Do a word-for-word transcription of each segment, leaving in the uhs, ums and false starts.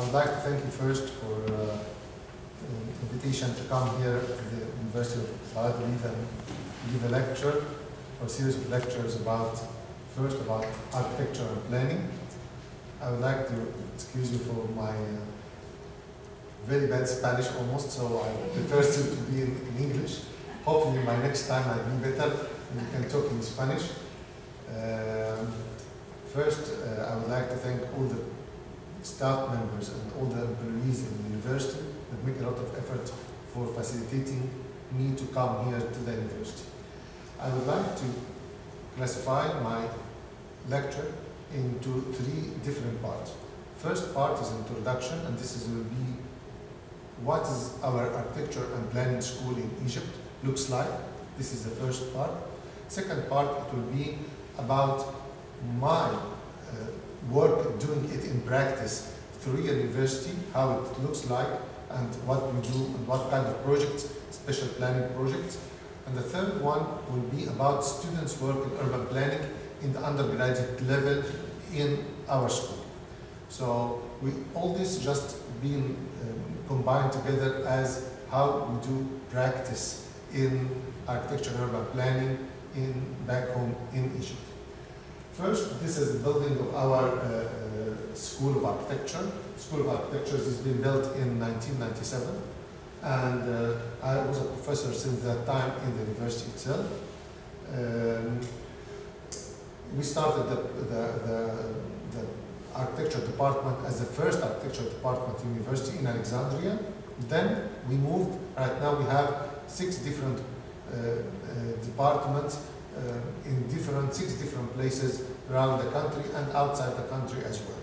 would like to thank you first for uh, the invitation to come here to the University of Saad to leave, and give a lecture or series of lectures about, first about architecture and planning. I would like to excuse you for my uh, very bad Spanish almost, so I prefer to, to be in, in English. Hopefully my next time I'll be better and we can talk in Spanish. Um, first, uh, I would like to thank all the staff members and all the employees in the university that make a lot of effort for facilitating me to come here to the university. I would like to classify my lecture into three different parts. First part is introduction, and this is, will be what is our architecture and planning school in Egypt looks like. This is the first part. Second part, it will be about my uh, work doing it in practice through university, how it looks like, and what we do, and what kind of projects, special planning projects. And the third one will be about students' work in urban planning in the undergraduate level in our school. So we all this just being um, combined together as how we do practice in architecture and urban planning in back home in Egypt. First, this is the building of our uh, uh, School of Architecture. School of Architecture has been built in nineteen ninety-seven, and uh, I was a professor since that time in the university itself. Um, we started the, the, the, the architecture department as the first architecture department in university in Alexandria. Then we moved, right now we have six different uh, uh, departments uh, in different, six different places around the country and outside the country as well.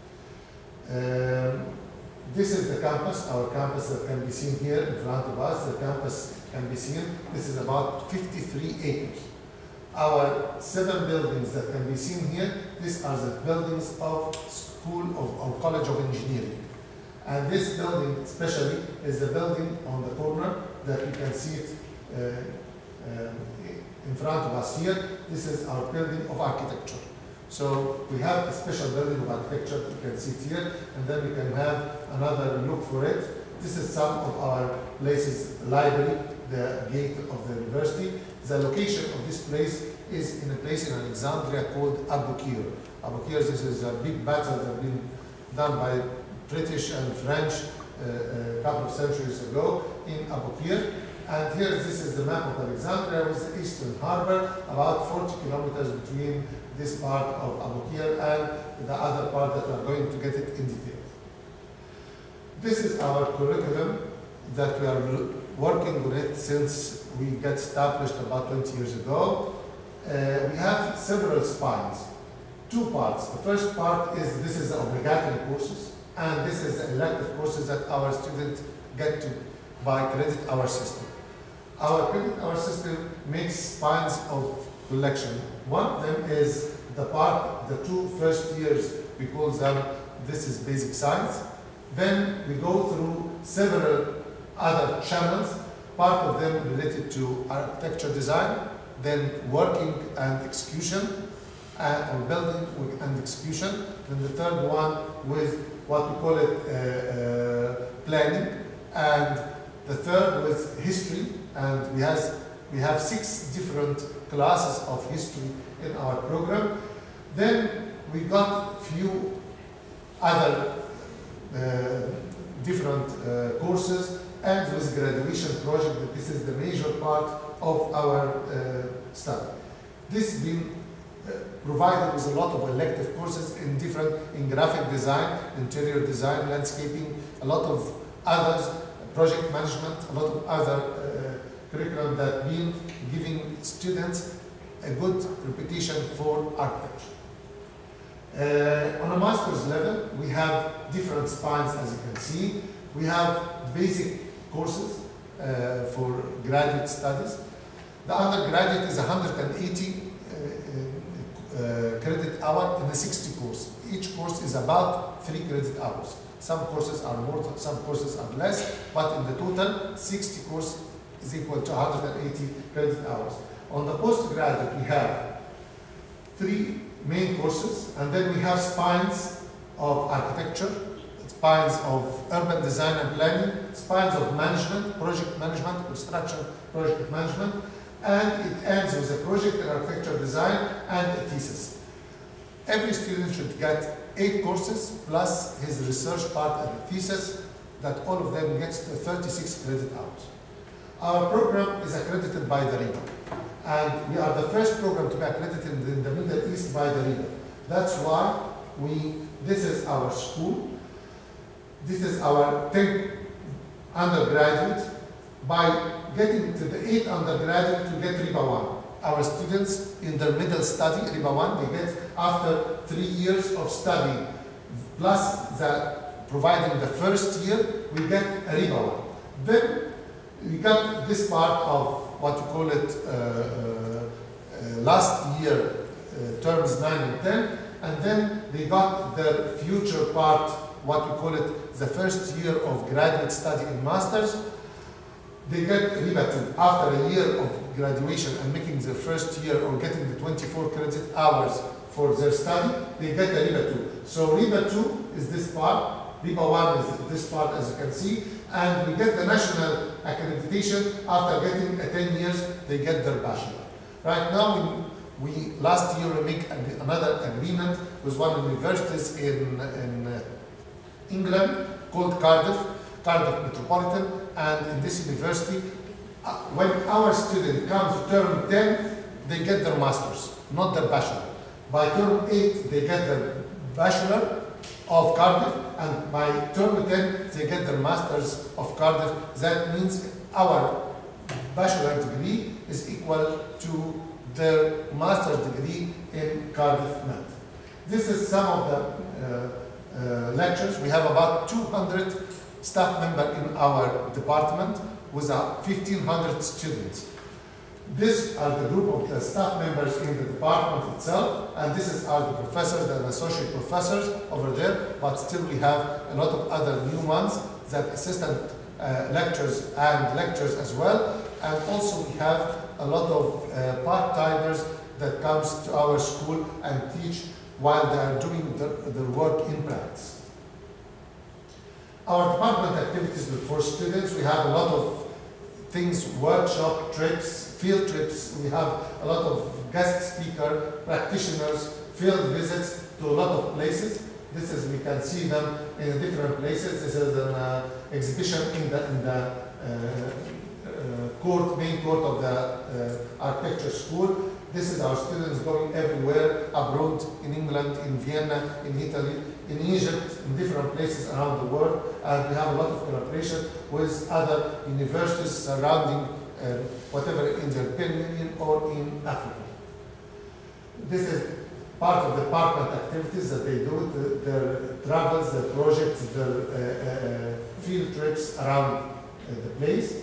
Um, this is the campus, our campus that can be seen here in front of us. The campus can be seen. This is about fifty-three acres. Our seven buildings that can be seen here, these are the buildings of School of or College of Engineering. And this building especially is the building on the corner that you can see it uh, uh, in front of us here. This is our building of architecture. So we have a special building of architecture, you can see it here, and then we can have another look for it. This is some of our places, library, the gate of the university. The location of this place is in a place in Alexandria called Abu Qir. Abu Qir, this is a big battle that has been done by British and French uh, a couple of centuries ago in Abu Qir. And here, this is the map of Alexandria with the eastern harbor, about forty kilometers between this part of Abu Qir and the other part that we are going to get it in detail. This is our curriculum that we are working with it since we got established about twenty years ago. Uh, we have several spines, two parts. The first part is, this is the obligatory courses, and this is the elective courses that our students get to by credit hour system. Our credit hour system makes spines of collection. One of them is the part, the two first years, we call them, this is basic science. Then we go through several other channels, part of them related to architecture design, then working and execution, uh, or building and execution. Then the third one with what we call it uh, uh, planning, and the third with history, and we have, we have six different classes of history in our program. Then we got few other uh, different uh, courses, and with graduation project, that this is the major part of our uh, study. This has been uh, provided with a lot of elective courses in different, in graphic design, interior design, landscaping, a lot of others, project management, a lot of other uh, curriculum that been giving students a good reputation for architecture. Uh, on a master's level, we have different spines, as you can see. We have basic courses uh, for graduate studies. The undergraduate is one hundred eighty uh, uh, credit hour in a sixty course. Each course is about three credit hours. Some courses are more, some courses are less, but in the total, sixty course is equal to one hundred eighty credit hours. On the postgraduate, we have three main courses, and then we have spines of architecture, spines of urban design and planning, spines of management, project management, construction project management, and it ends with a project in architecture design and a thesis. Every student should get eight courses plus his research part and the thesis, that all of them gets to thirty-six credit hours. Our program is accredited by the RIBA, and we are the first program to be accredited in the Middle East by the RIBA. That's why we, this is our school, this is our ten undergraduate. By getting to the eight undergraduate, we get RIBA one. Our students in their middle study, RIBA one, they get after three years of study, plus the providing the first year, we get a RIBA one. Then we got this part of what you call it uh, uh, uh, last year uh, terms nine and ten, and then they got the future part, what we call it the first year of graduate study in masters. They get RIBA two. After a year of graduation and making their first year or getting the twenty-four credit hours for their study, they get a RIBA two. So RIBA two is this part, RIBA one is this part, as you can see, and we get the national accreditation. After getting a ten years, they get their bachelor. Right now, we, we last year we make another agreement with one of the universities in, in uh, England called Cardiff, Cardiff Metropolitan, and in this university, uh, when our student comes to term ten, they get their masters, not their bachelor. By term eight, they get their bachelor of Cardiff, and by term ten, they get their masters of Cardiff. That means our bachelor degree is equal to their master's degree in Cardiff Met. This is some of the uh, uh, lectures. We have about two hundred staff members in our department with uh, fifteen hundred students. These are the group of the staff members in the department itself, and this is are the professors and associate professors over there, but still we have a lot of other new ones, that assistant uh, lectures and lectures as well, and also we have a lot of uh, part-timers that comes to our school and teach while they are doing their, their work in practice. Our department activities for students, we have a lot of things, workshop, trips, field trips. We have a lot of guest speaker, practitioners, field visits to a lot of places. This is, we can see them in different places. This is an uh, exhibition in the, in the uh, uh, court, main court of the uh, architecture school. This is our students going everywhere, abroad, in England, in Vienna, in Italy, in Egypt, in different places around the world, and we have a lot of collaboration with other universities surrounding uh, whatever in the European Union or in Africa. This is part of the department activities that they do, the, their travels, their projects, their uh, uh, field trips around uh, the place.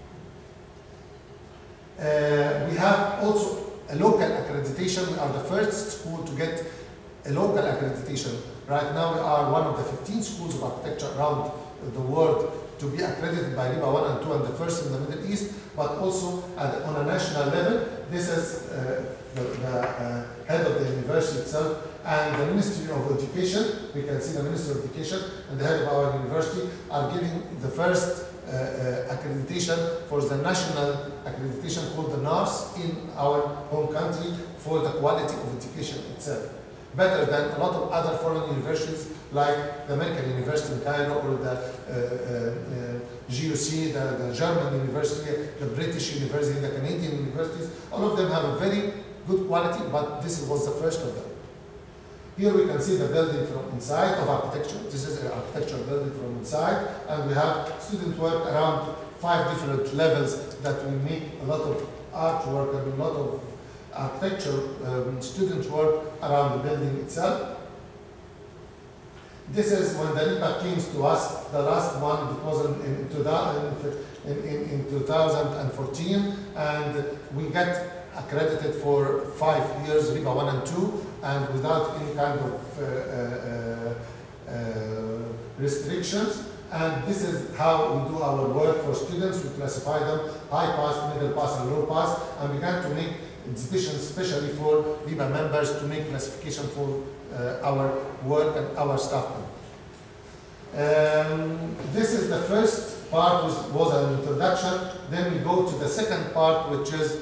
Uh, we have also a local accreditation. We are the first school to get a local accreditation. Right now we are one of the fifteen schools of architecture around the world to be accredited by RIBA one and two, and the first in the Middle East, but also at, on a national level. This is uh, the, the uh, head of the university itself and the Ministry of Education. We can see the Ministry of Education and the head of our university are giving the first uh, uh, accreditation for the national accreditation called the N A R S in our home country for the quality of education itself. Better than a lot of other foreign universities like the American University in Cairo or the uh, uh, uh, G U C, the, the German University, the British University, the Canadian universities. All of them have a very good quality, but this was the first of them. Here we can see the building from inside of architecture. This is an architectural building from inside, and we have student work around five different levels that we make a lot of artwork and a lot of architecture um, student work around the building itself. This is when the RIBA came to us, the last one, it was in, in, in, in two thousand fourteen, and we got accredited for five years, RIBA one and two, and without any kind of uh, uh, uh, restrictions. And this is how we do our work for students. We classify them high pass, middle pass, and low pass, and we began to make exhibitions especially for RIBA members to make classification for uh, our work and our staff members. Um, this is the first part, was, was an introduction. Then we go to the second part, which is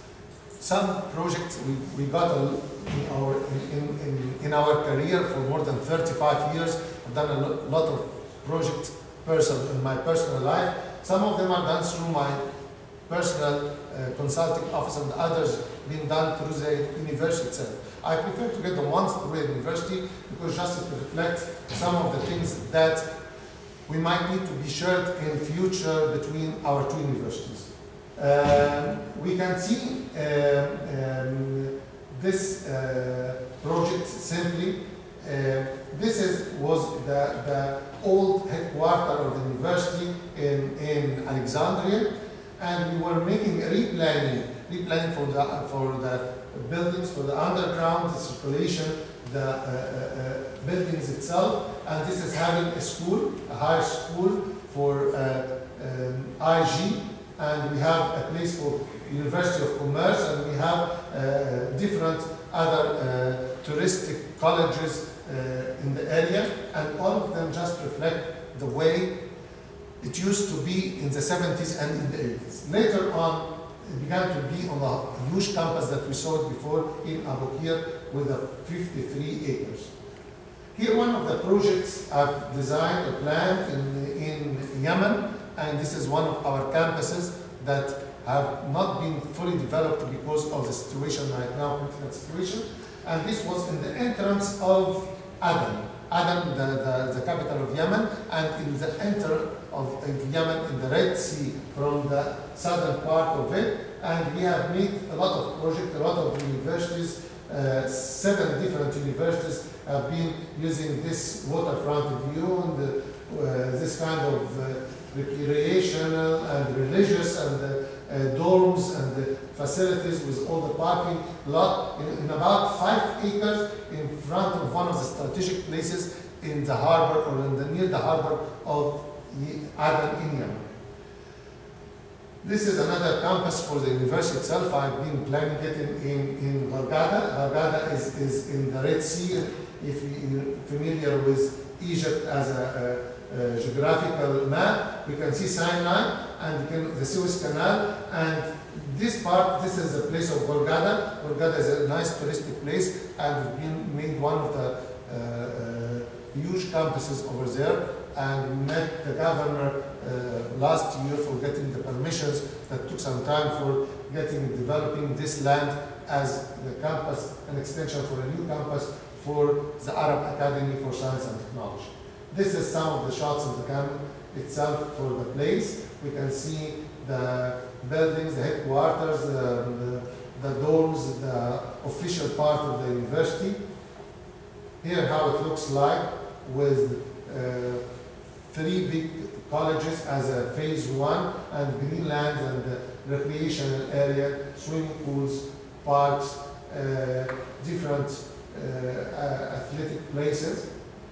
some projects we, we got a, in, our, in, in, in our career for more than thirty-five years. I've done a lo lot of projects person, in my personal life. Some of them are done through my personal uh, consulting office, and others being done through the university itself. I prefer to get the ones through the university because just to reflect some of the things that we might need to be shared in future between our two universities. Um, we can see uh, um, this uh, project simply. Uh, this is, was the, the old headquarters of the university in, in Alexandria, and we were making replanning, replanning for the, for the buildings, for the underground, the circulation, the uh, uh, buildings itself, and this is having a school, a high school for uh, um, I G, and we have a place for University of Commerce, and we have uh, different other uh, touristic colleges uh, in the area, and all of them just reflect the way it used to be in the seventies and in the eighties. Later on, it began to be on a huge campus that we saw before in Abu Qir with a fifty-three acres. Here, one of the projects I've designed or planned in, in Yemen, and this is one of our campuses that have not been fully developed because of the situation right now, political situation. And this was in the entrance of Aden. Aden, the, the, the capital of Yemen, and in the enter of, of Yemen in the Red Sea from the southern part of it. And we have made a lot of projects, a lot of universities, uh, seven different universities have been using this waterfront view and the, uh, this kind of uh, recreational and religious and uh, uh, dorms and uh, facilities with all the parking lot in, in about five acres in front of one of the strategic places in the harbor or in the, near the harbor of Aden in Yemen. This is another campus for the university itself. I've been planning it in, in, in Hurghada. Hurghada is, is in the Red Sea. If you're familiar with Egypt as a, a, a geographical map, you can see Sinai and you can, the Suez Canal. And this part, this is the place of Hurghada. Hurghada is a nice touristic place and it's been made one of the uh, uh, huge campuses over there. And we met the governor uh, last year for getting the permissions that took some time for getting developing this land as the campus, an extension for a new campus for the Arab Academy for Science and Technology. This is some of the shots of the campus itself for the place. We can see the buildings, the headquarters, the, the, the dorms, the official part of the university. Here how it looks like with uh, three big colleges as a phase one, and greenland and the recreational area, swimming pools, parks, uh, different uh, athletic places.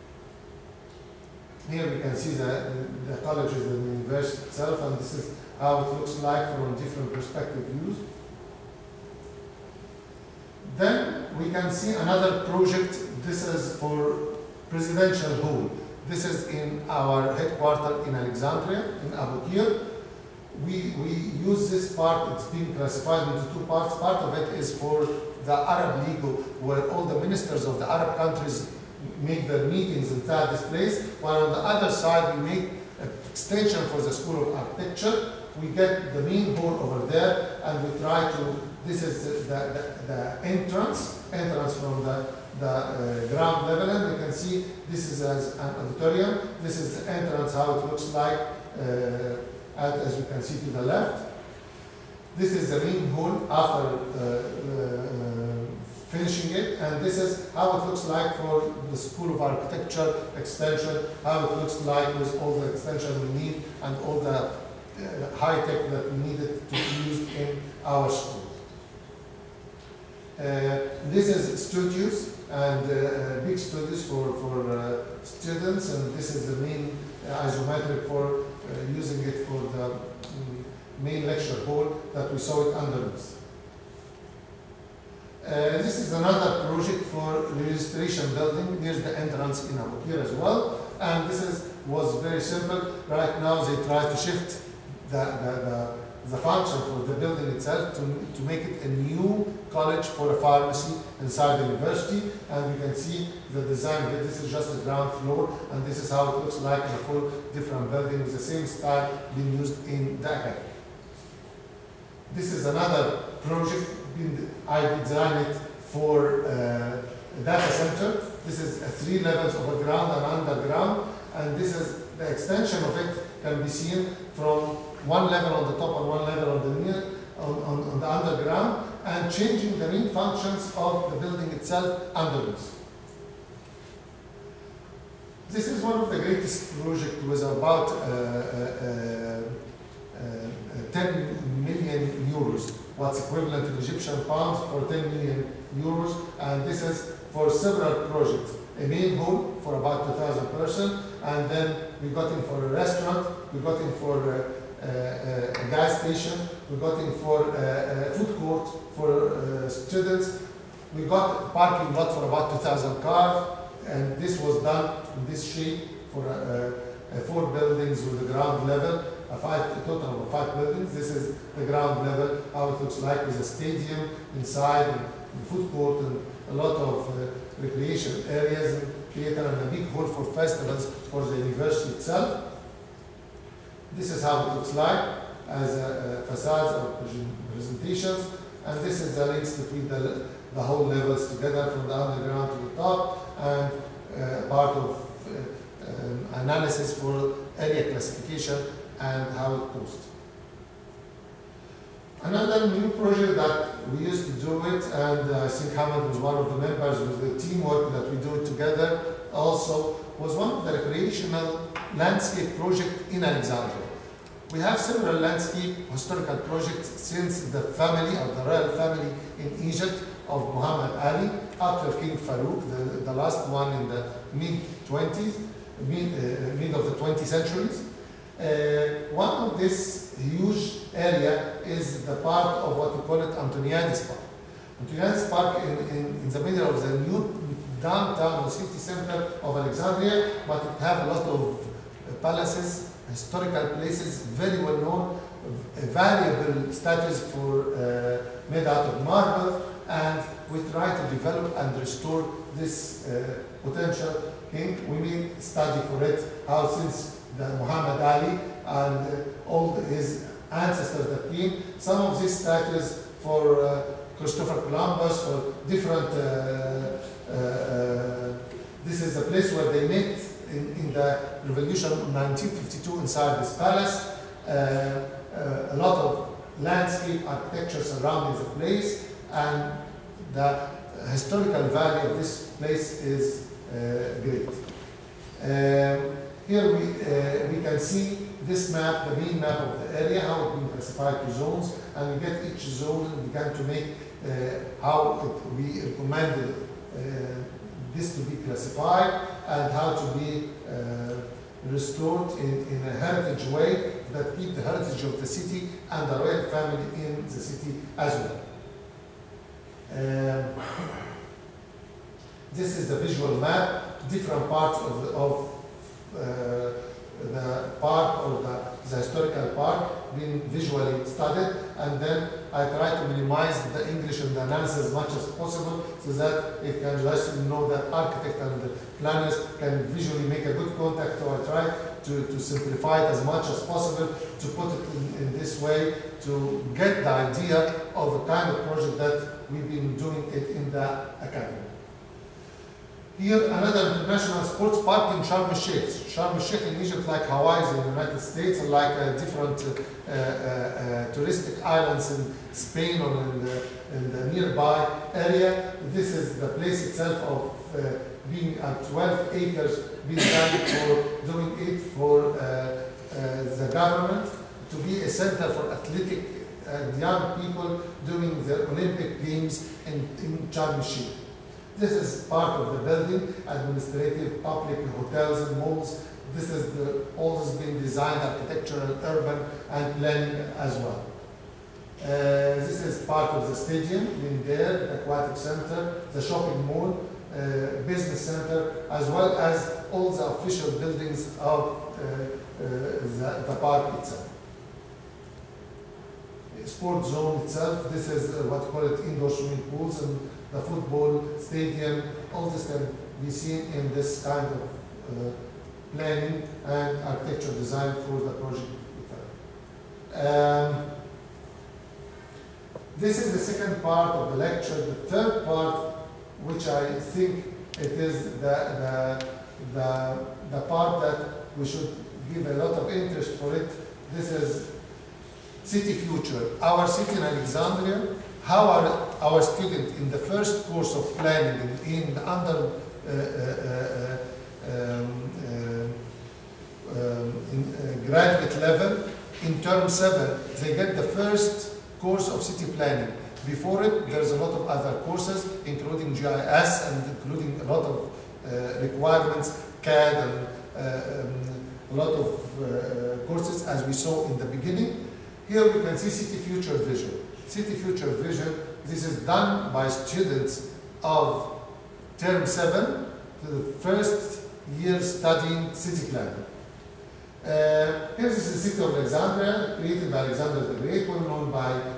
Here we can see the, the, the colleges and the university itself, and this is how it looks like from different perspective views. Then we can see another project. This is for Presidential Hall. This is in our headquarters in Alexandria, in Abu Qir. We, we use this part, it's been classified into two parts. Part of it is for the Arab League, where all the ministers of the Arab countries make their meetings inside this place, while on the other side we make an extension for the School of Architecture. We get the main hall over there, and we try to, this is the, the, the entrance, entrance from the the uh, ground level, and you can see this is as an auditorium. This is the entrance, how it looks like, uh, as you can see to the left. This is the main hall after uh, uh, finishing it, and this is how it looks like for the School of Architecture extension, how it looks like with all the extension we need and all the uh, high tech that we needed to use in our school. Uh, this is studios and uh, big studios for, for uh, students, and this is the main uh, isometric for uh, using it for the um, main lecture hall that we saw it underneath. Uh, this is another project for registration building near the entrance in Abu Qir as well, and this is was very simple. Right now they try to shift the, the, the, the function for the building itself to, to make it a new college for a pharmacy inside the university. And you can see the design here. This is just the ground floor, and this is how it looks like in a full different building with the same style being used in the academy. This is another project. I designed it for uh, a data center. This is a three levels of ground and underground, and this is the extension of it can be seen from one level on the top and one level on the near on, on, on the underground, and changing the main functions of the building itself underneath. This is one of the greatest projects with about uh, uh, uh, uh, ten million euros, what's equivalent to Egyptian pounds for ten million euros, and this is for several projects. A main hall for about two thousand persons, and then we got in for a restaurant, we got in for a, a, a gas station, we got in for a, a food court for uh, students, we got a parking lot for about two thousand cars, and this was done in this shape for a, a, a four buildings with the ground level, a, five, a total of five buildings. This is the ground level, how it looks like with a stadium inside, and the food court, and a lot of uh, recreation areas, and theater, and a big hall for festivals for the university itself. This is how it looks like as a, a facades or presentations, and this is the links between the, the whole levels together from the underground to the top, and uh, part of uh, um, analysis for area classification and how it goes. Another new project that we used to do it, and uh, I think Hamad was one of the members with the teamwork that we do it together also, was one of the recreational landscape project in Alexandria. We have several landscape historical projects since the family, or the royal family in Egypt of Muhammad Ali, up to King Farouk, the, the last one in the mid twenties, mid, uh, mid of the twentieth centuries. Uh, one of this huge area is the part of what we call it Antoniadis Park. Antoniadis Park in, in, in the middle of the new downtown or city center of Alexandria, but it have a lot of uh, palaces, historical places, very well known, uh, valuable statues for uh, made out of marble, and we try to develop and restore this uh, potential king. We made study for it, how since the Muhammad Ali and uh, all his ancestors that came, some of these statues for uh, Christopher Columbus, for different, uh, uh, uh, this is the place where they met in, in the revolution of nineteen fifty-two inside this palace. Uh, uh, a lot of landscape architecture surrounding the place, and the historical value of this place is uh, great. Uh, here we, uh, we can see this map, the main map of the area, how it's been classified to zones, and we get each zone and began to make uh, how it, we recommended uh, this to be classified and how to be uh, restored in, in a heritage way that keep the heritage of the city and the royal family in the city as well. Um, this is the visual map, different parts of the, of uh, the park or the, the historical park being visually studied, and then I try to minimize the English and the analysis as much as possible so that it can just know that architect and the planners can visually make a good contact. So I try to, to simplify it as much as possible to put it in, in this way to get the idea of the kind of project that we've been doing it in the academy. Here, another international sports park in Sharm el-Sheikh. Sharm el-Sheikh in Egypt, like Hawaii in the United States, and like uh, different uh, uh, uh, touristic islands in Spain or in the, in the nearby area. This is the place itself of uh, being at twelve acres, being done for doing it for uh, uh, the government to be a center for athletic and young people doing the Olympic Games in, in Sharm el-Sheikh. This is part of the building, administrative, public, hotels and malls. This is the, all this being designed, architectural, urban, and planning as well. Uh, this is part of the stadium in there, the aquatic center, the shopping mall, uh, business center, as well as all the official buildings of uh, uh, the, the park itself. Sport zone itself, this is uh, what you call it indoor swimming pools and the football stadium, all this can be seen in this kind of uh, planning and architecture design for the project. Um, this is the second part of the lecture. The third part, which I think it is the, the, the, the part that we should give a lot of interest for it. This is city future. Our city in Alexandria, how are our students in the first course of planning in, in the under uh, uh, uh, um, uh, um, in, uh, graduate level, in term seven, they get the first course of city planning. Before it, there's a lot of other courses, including G I S and including a lot of uh, requirements, C A D and uh, um, a lot of uh, courses as we saw in the beginning. Here we can see City Future Vision. City Future Vision, this is done by students of term seven to the first year studying city planning. Uh, here is the city of Alexandria, created by Alexander the Great, well known by uh,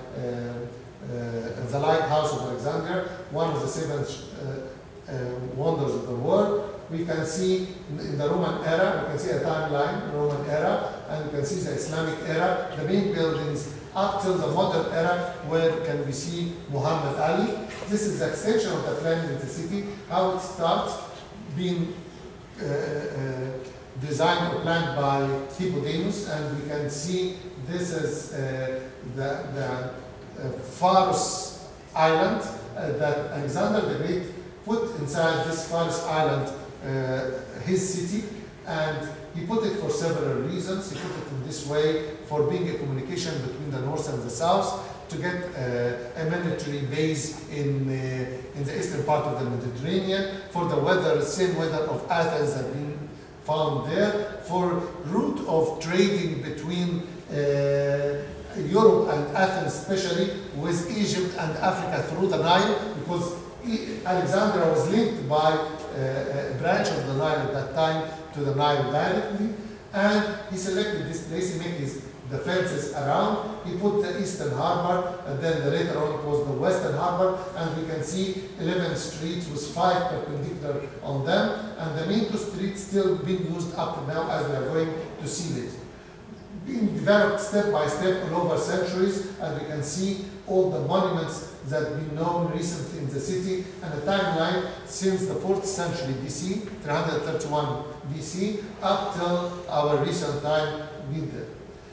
uh, the Lighthouse of Alexandria, one of the seven uh, uh, wonders of the world. We can see in the Roman era, we can see a timeline, Roman era, and we can see the Islamic era, the main buildings up till the modern era, where can we see Muhammad Ali. This is the extension of the planning in the city, how it starts being uh, uh, designed or planned by Hippodamus, and we can see this is uh, the, the uh, Pharos Island uh, that Alexander the Great put inside this Pharos Island uh, his city, and he put it for several reasons. He put it in this way for being a communication between the north and the south, to get uh, a military base in, uh, in the eastern part of the Mediterranean, for the weather, same weather of Athens had been found there, for route of trading between uh, Europe and Athens, especially with Egypt and Africa through the Nile, because Alexandria was linked by uh, a branch of the Nile at that time to the Nile directly, and he selected this place. He made his the fences around. He put the eastern harbor, and then the later on it was the western harbor, and we can see eleven streets with five perpendicular on them, and the main two streets still being used up to now as we are going to see it. Being developed step by step all over centuries, and we can see all the monuments that have been known recently in the city, and the timeline since the fourth century B C, three hundred thirty-one B C, up till our recent time with it.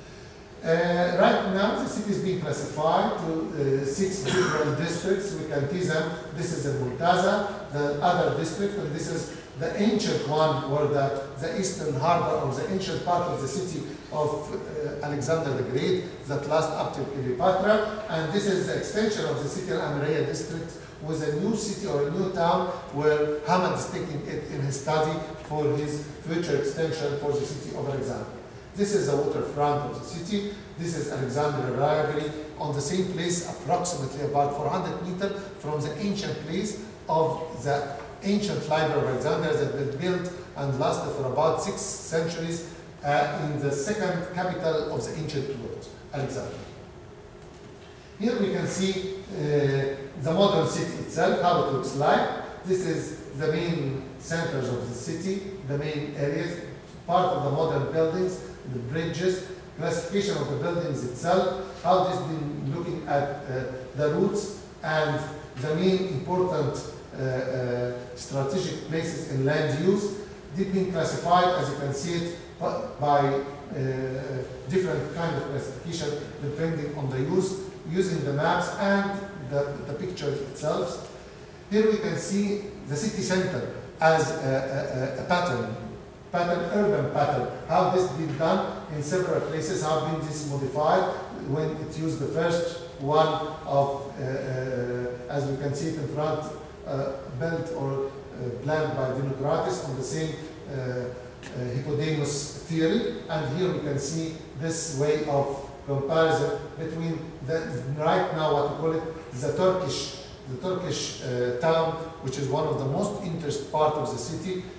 Uh, right now, the city is being classified to uh, six different districts. We can see them. This is the Muntaza, the other district, and this is the ancient one, where the, the eastern harbor, or the ancient part of the city of uh, Alexander the Great, that lasts up to Cleopatra. And this is the extension of the city of Amriyah district, with a new city or a new town, where Hamad is taking it in his study for his future extension for the city of Alexandria. This is the waterfront of the city. This is Alexandria Library, on the same place, approximately about four hundred meters from the ancient place of the ancient library of Alexandria that was built and lasted for about six centuries uh, in the second capital of the ancient world, Alexandria. Here we can see uh, the modern city itself, how it looks like. This is the main centers of the city, the main areas, part of the modern buildings, the bridges, classification of the buildings itself, how this been looking at uh, the routes and the main important uh, uh, strategic places in land use. They've been classified, as you can see it, by uh, different kind of classification depending on the use, using the maps and the, the picture itself. Here we can see the city center as a, a, a pattern. pattern, urban pattern, how this been done in several places, how been this modified when it used the first one of, uh, uh, as we can see it in front, uh, built or uh, planned by Democritus on the same uh, uh, Hippodamus theory, and here we can see this way of comparison between the, right now what we call it, the Turkish, the Turkish uh, town, which is one of the most interesting part of the city,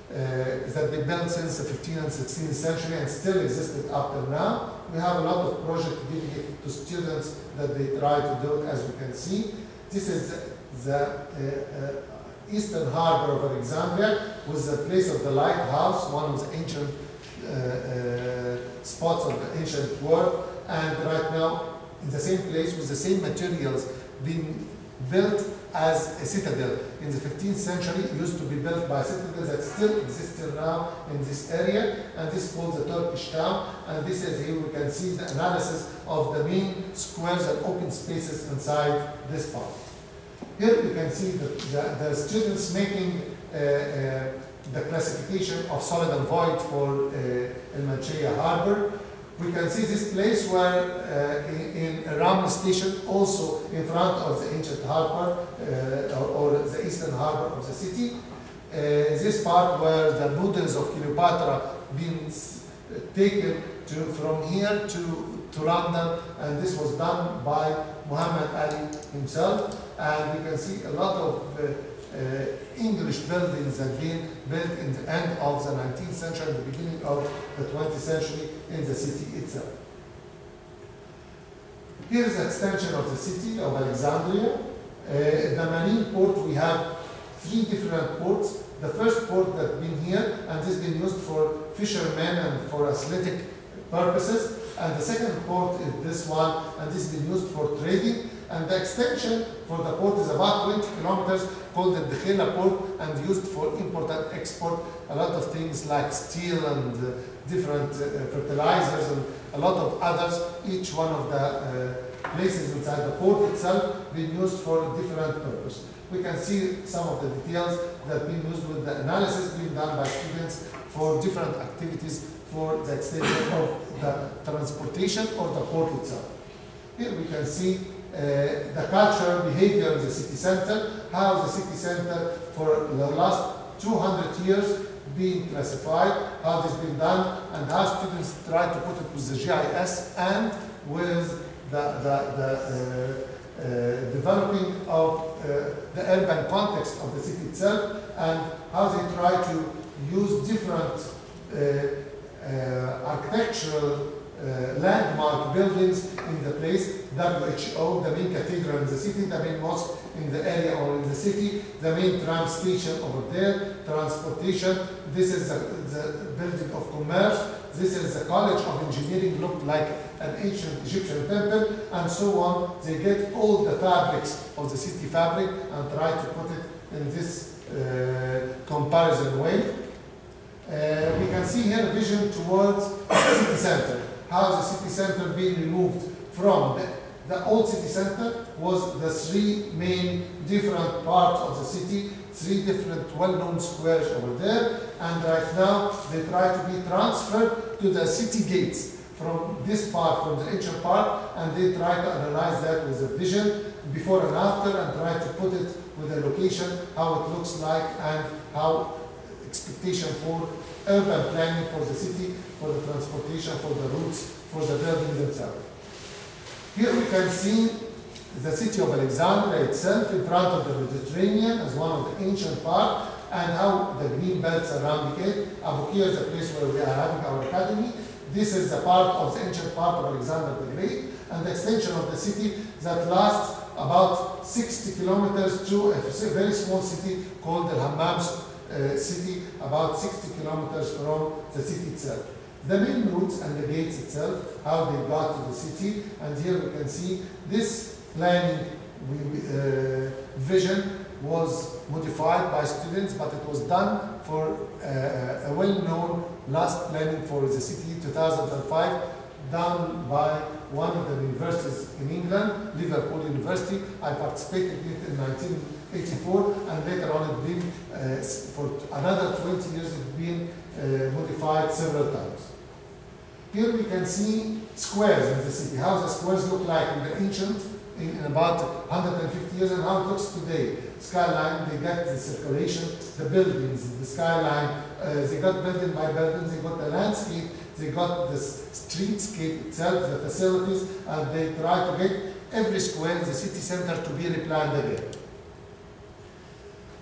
that they built since the fifteenth and sixteenth century and still existed up till now. We have a lot of projects giving it to students that they try to do, as you can see. This is the, the uh, uh, eastern harbor of Alexandria, was the place of the lighthouse, one of the ancient uh, uh, spots of the ancient world. And right now, in the same place with the same materials being built as a citadel. In the fifteenth century, it used to be built by citadels that still exist till now in this area, and this is called the Turkish town. And this is here we can see the analysis of the main squares and open spaces inside this part. Here you can see the, the, the students making uh, uh, the classification of solid and void for uh, El Manchia harbor. We can see this place where uh, in, in Raml station, also in front of the ancient harbor uh, or, or the eastern harbor of the city. Uh, this part where the noodles of Cleopatra being taken to, from here to, to London, and this was done by Muhammad Ali himself. And we can see a lot of uh, uh, English buildings that have been built in the end of the nineteenth century and the beginning of the twentieth century in the city itself. Here is the extension of the city of Alexandria. Uh, the marine port, we have three different ports. The first port that's been here, and this has been used for fishermen and for athletic purposes. And the second port is this one, and this has been used for trading. And the extension for the port is about twenty kilometers, called the Dekhela port, and used for import and export a lot of things like steel and uh, different uh, fertilizers and a lot of others. Each one of the uh, places inside the port itself being used for different purpose. We can see some of the details that have been used with the analysis being done by students for different activities for the extension of the transportation or the port itself. Here we can see uh, the culture, behavior of the city center, how the city center for the last two hundred years being classified, how this has been done, and how students try to put it with the G I S and with the, the, the uh, uh, developing of uh, the urban context of the city itself, and how they try to use different uh, uh, architectural Uh, landmark buildings in the place. W H O, the main cathedral in the city, the main mosque in the area or in the city, the main tram station over there, transportation. This is the, the building of commerce. This is the College of Engineering, looked like an ancient Egyptian temple, and so on. They get all the fabrics of the city fabric and try to put it in this uh, comparison way. Uh, we can see here a vision towards the city center. How the city center being removed from the, the old city center was the three main different parts of the city, three different well-known squares over there, and right now they try to be transferred to the city gates from this part, from the ancient part, and they try to analyze that with a vision before and after and try to put it with a location, how it looks like, and how expectation for urban planning for the city, for the transportation, for the routes, for the buildings themselves. Here we can see the city of Alexandria itself in front of the Mediterranean as one of the ancient parts, and how the green belt surrounding it. Abu Qir is the place where we are having our academy. This is the part of the ancient part of Alexander the Great, and the extension of the city that lasts about sixty kilometers to a very small city called the Hammam uh, city, about sixty kilometers from the city itself. The main routes and the gates itself, how they got to the city, and here we can see this planning uh, vision was modified by students, but it was done for uh, a well-known last planning for the city two thousand five, done by one of the universities in England, Liverpool University. I participated in it in nineteen eighty-four, and later on it been, uh, for another twenty years, it's been uh, modified several times. Here we can see squares in the city, how the squares look like in the ancient, in, in about one hundred fifty years, and how it looks today. Skyline, they got the circulation, the buildings, the skyline, uh, they got building by buildings, they got the landscape, they got the streetscape itself, the facilities, and they try to get every square in the city center to be replanned again.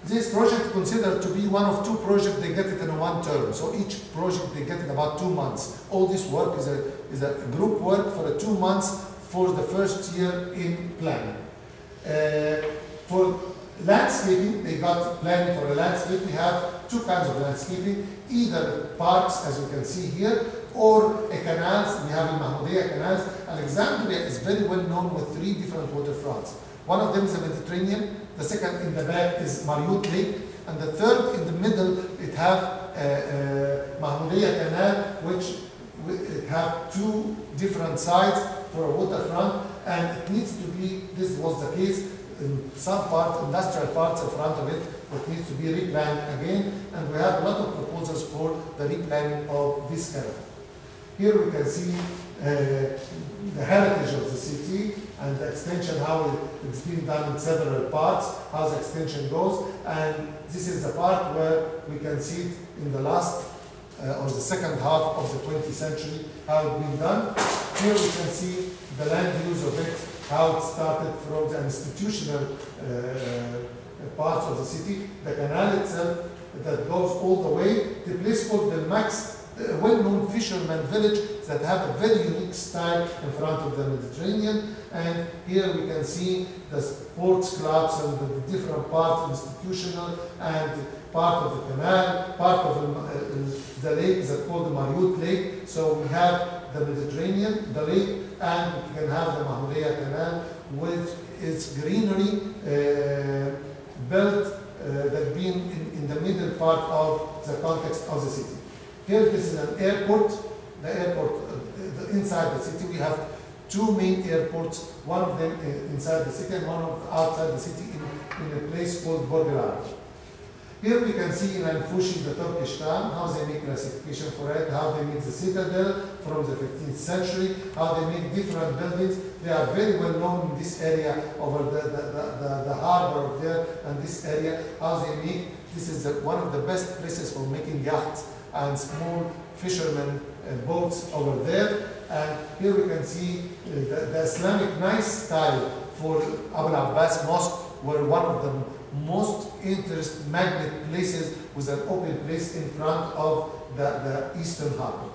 This project considered to be one of two projects, they get it in one term. So each project they get in about two months. All this work is a, is a group work for a two months for the first year in planning. Uh, for landscaping, they got planning for a landscape. We have two kinds of landscaping, either parks, as you can see here, or a canals. We have in Mahmoudiyya canals. Alexandria is very well known with three different waterfronts. One of them is the Mediterranean, the second in the back is Mariout Lake, and the third in the middle, it have uh, uh, Mahmoudiyya Canal, which it have two different sides for a waterfront, and it needs to be, this was the case, in some parts, industrial parts in front of it, that needs to be replanned again, and we have a lot of proposals for the replanning of this canal. Here we can see uh, the heritage of the city and the extension, how it, it's been done in several parts, how the extension goes, and this is the part where we can see it in the last uh, or the second half of the twentieth century, how it's been done. Here we can see the land use of it, how it started from the institutional uh, parts of the city, the canal itself that goes all the way, the place called the Max, a well-known fisherman village that have a very unique style in front of the Mediterranean. And here we can see the sports clubs and the different parts, institutional and part of the canal, part of the, uh, the lake that called the Mariout Lake. So we have the Mediterranean, the lake, and we can have the Mahmoudiyya Canal with its greenery uh, belt uh, that being in, in the middle part of the context of the city. Here, this is an airport. The airport, uh, the, inside the city, we have two main airports. One of them inside the city and one of outside the city in, in a place called Borg El Arab. Here we can see in Al-Fushi, the Turkish town, how they make classification for it, how they make the citadel from the fifteenth century, how they make different buildings. They are very well known in this area over the, the, the, the, the harbor of there and this area, how they make, this is the, one of the best places for making yachts and small fishermen uh, boats over there. And here we can see uh, the, the Islamic nice style for Abu Abbas Mosque, were one of the most interest magnet places with an open place in front of the, the eastern harbor.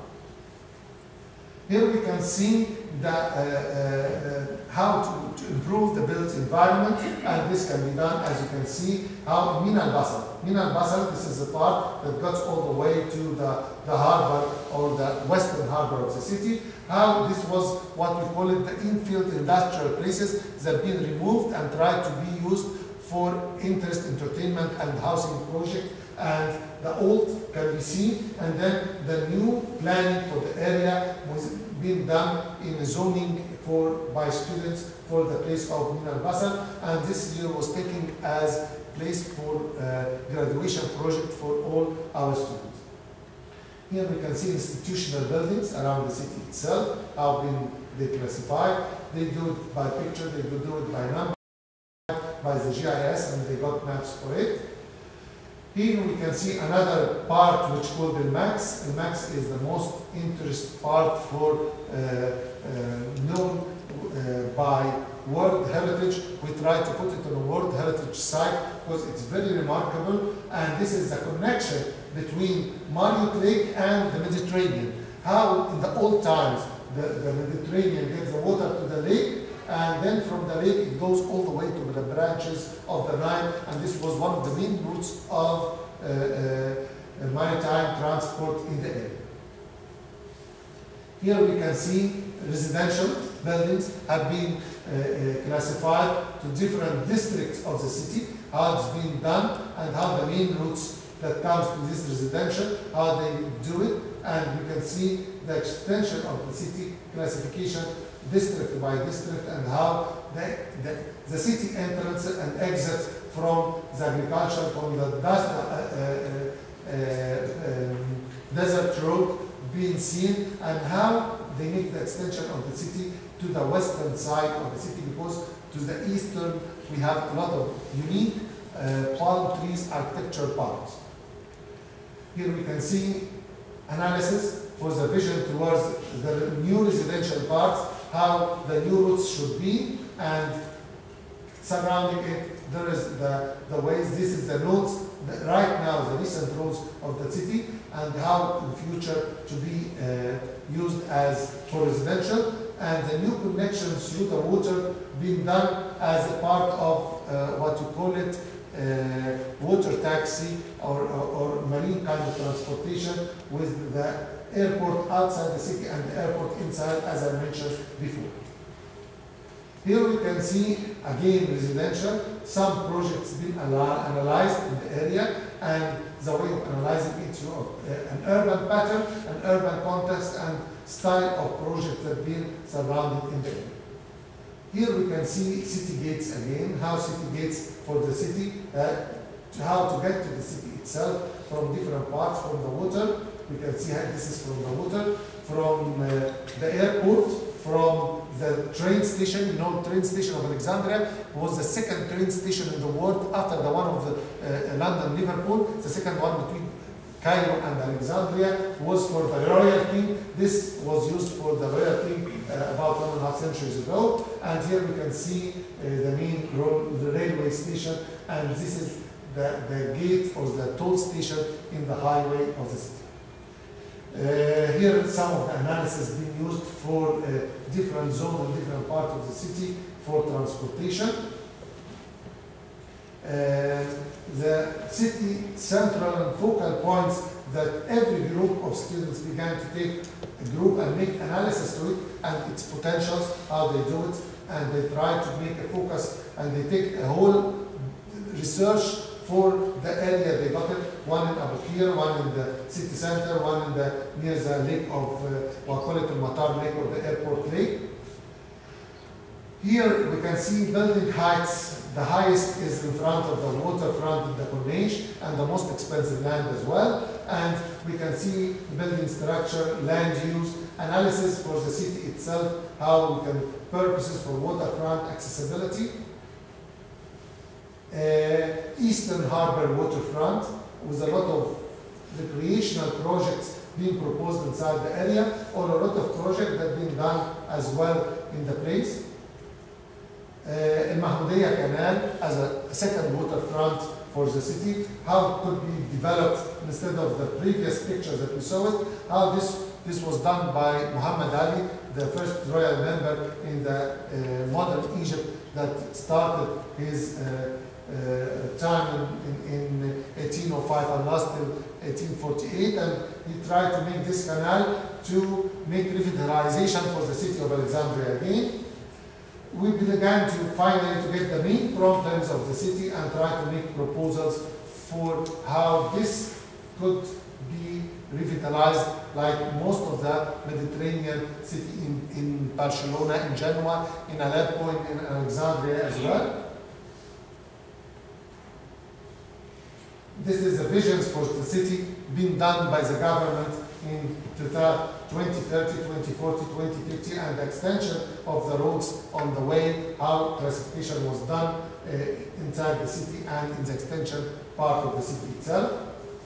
Here we can see the, uh, uh, how to, to improve the built environment, and this can be done, as you can see, how Min al-Basar. Min al-Basar, this is the part that goes all the way to the, the harbor or the western harbor of the city, how this was what we call it the infield industrial places that have been removed and tried to be used for interest, entertainment and housing project, and the old can be seen, and then the new planning for the area was being done in zoning for by students for the place of Min al-Basar, and this year was taken as place for uh, graduation project for all our students. Here we can see institutional buildings around the city itself, how been they classified. They do it by picture, they do it by number, by the G I S, and they got maps for it. Here we can see another part which called the Max. The Max is the most interest part for uh, uh, known uh, by World Heritage. We try to put it on a World Heritage site because it's very remarkable, and this is the connection between Mariout Lake and the Mediterranean. How in the old times the, the Mediterranean gets the water to the lake, and then from the lake it goes all the way to the branches of the Nile, and this was one of the main routes of uh, uh, maritime transport in the area. Here we can see residential buildings have been uh, uh, classified to different districts of the city, how it's been done, and how the main routes that comes to this residential, how they do it, and you can see the extension of the city classification district by district, and how the, the, the city entrance and exits from the agriculture, from the dust, uh, uh, uh, um, desert road being seen, and how they make the extension of the city to the western side of the city, because to the eastern we have a lot of unique uh, palm trees, architectural palms. Here we can see analysis for the vision towards the new residential parts, how the new routes should be, and surrounding it there is the, the ways, this is the nodes, the, right now the recent roads of the city, and how in the future to be uh, used as for residential, and the new connections through the water being done as a part of uh, what you call it, uh, water taxi or, or, or marine kind of transportation with the airport outside the city and the airport inside, as I mentioned before. Here we can see, again, residential, some projects being analyzed in the area, and the way of analyzing it through an urban pattern, an urban context, and style of projects that been surrounded in the area. Here we can see city gates again, how city gates for the city, uh, how to get to the city itself from different parts, from the water. We can see how this is from the water, from uh, the airport, from the train station. You know, the train station of Alexandria was the second train station in the world after the one of the, uh, London, Liverpool. The second one between Cairo and Alexandria was for the Royal King. This was used for the Royal King uh, about one and a half centuries ago. And here we can see uh, the main road, the railway station, and this is the, the gate or the toll station in the highway of the city. Uh, here some of the analysis being used for uh, different zones and different parts of the city for transportation. Uh, the city central and focal points that every group of students began to take a group and make analysis to it and its potentials, how they do it, and they try to make a focus, and they take a whole research for the area they got it, one in Abu Qir, one in the city center, one in the near the lake of uh, what call it the Matar Lake or the airport lake. Here we can see building heights. The highest is in front of the waterfront in the Corniche and the most expensive land as well. And we can see building structure, land use, analysis for the city itself, how we can purposes for waterfront accessibility. Uh, Eastern Harbor waterfront with a lot of recreational projects being proposed inside the area, or a lot of projects that have been done as well in the place. Uh, El Mahmoudiyya Canal as a second waterfront for the city, how it could be developed instead of the previous pictures that we saw it, how this, this was done by Muhammad Ali, the first royal member in the uh, modern Egypt that started his uh, uh, time in, in, in eighteen oh five and last till eighteen forty-eight, and he tried to make this canal to make revitalization for the city of Alexandria again. We began to finally to get the main problems of the city and try to make proposals for how this could be revitalized, like most of the Mediterranean city in, in Barcelona, in Genoa, in Aleppo, in, in Alexandria as well. This is the visions for the city being done by the government in twenty thirty, twenty forty, twenty fifty, and the extension of the roads on the way, how classification was done uh, inside the city and in the extension part of the city itself.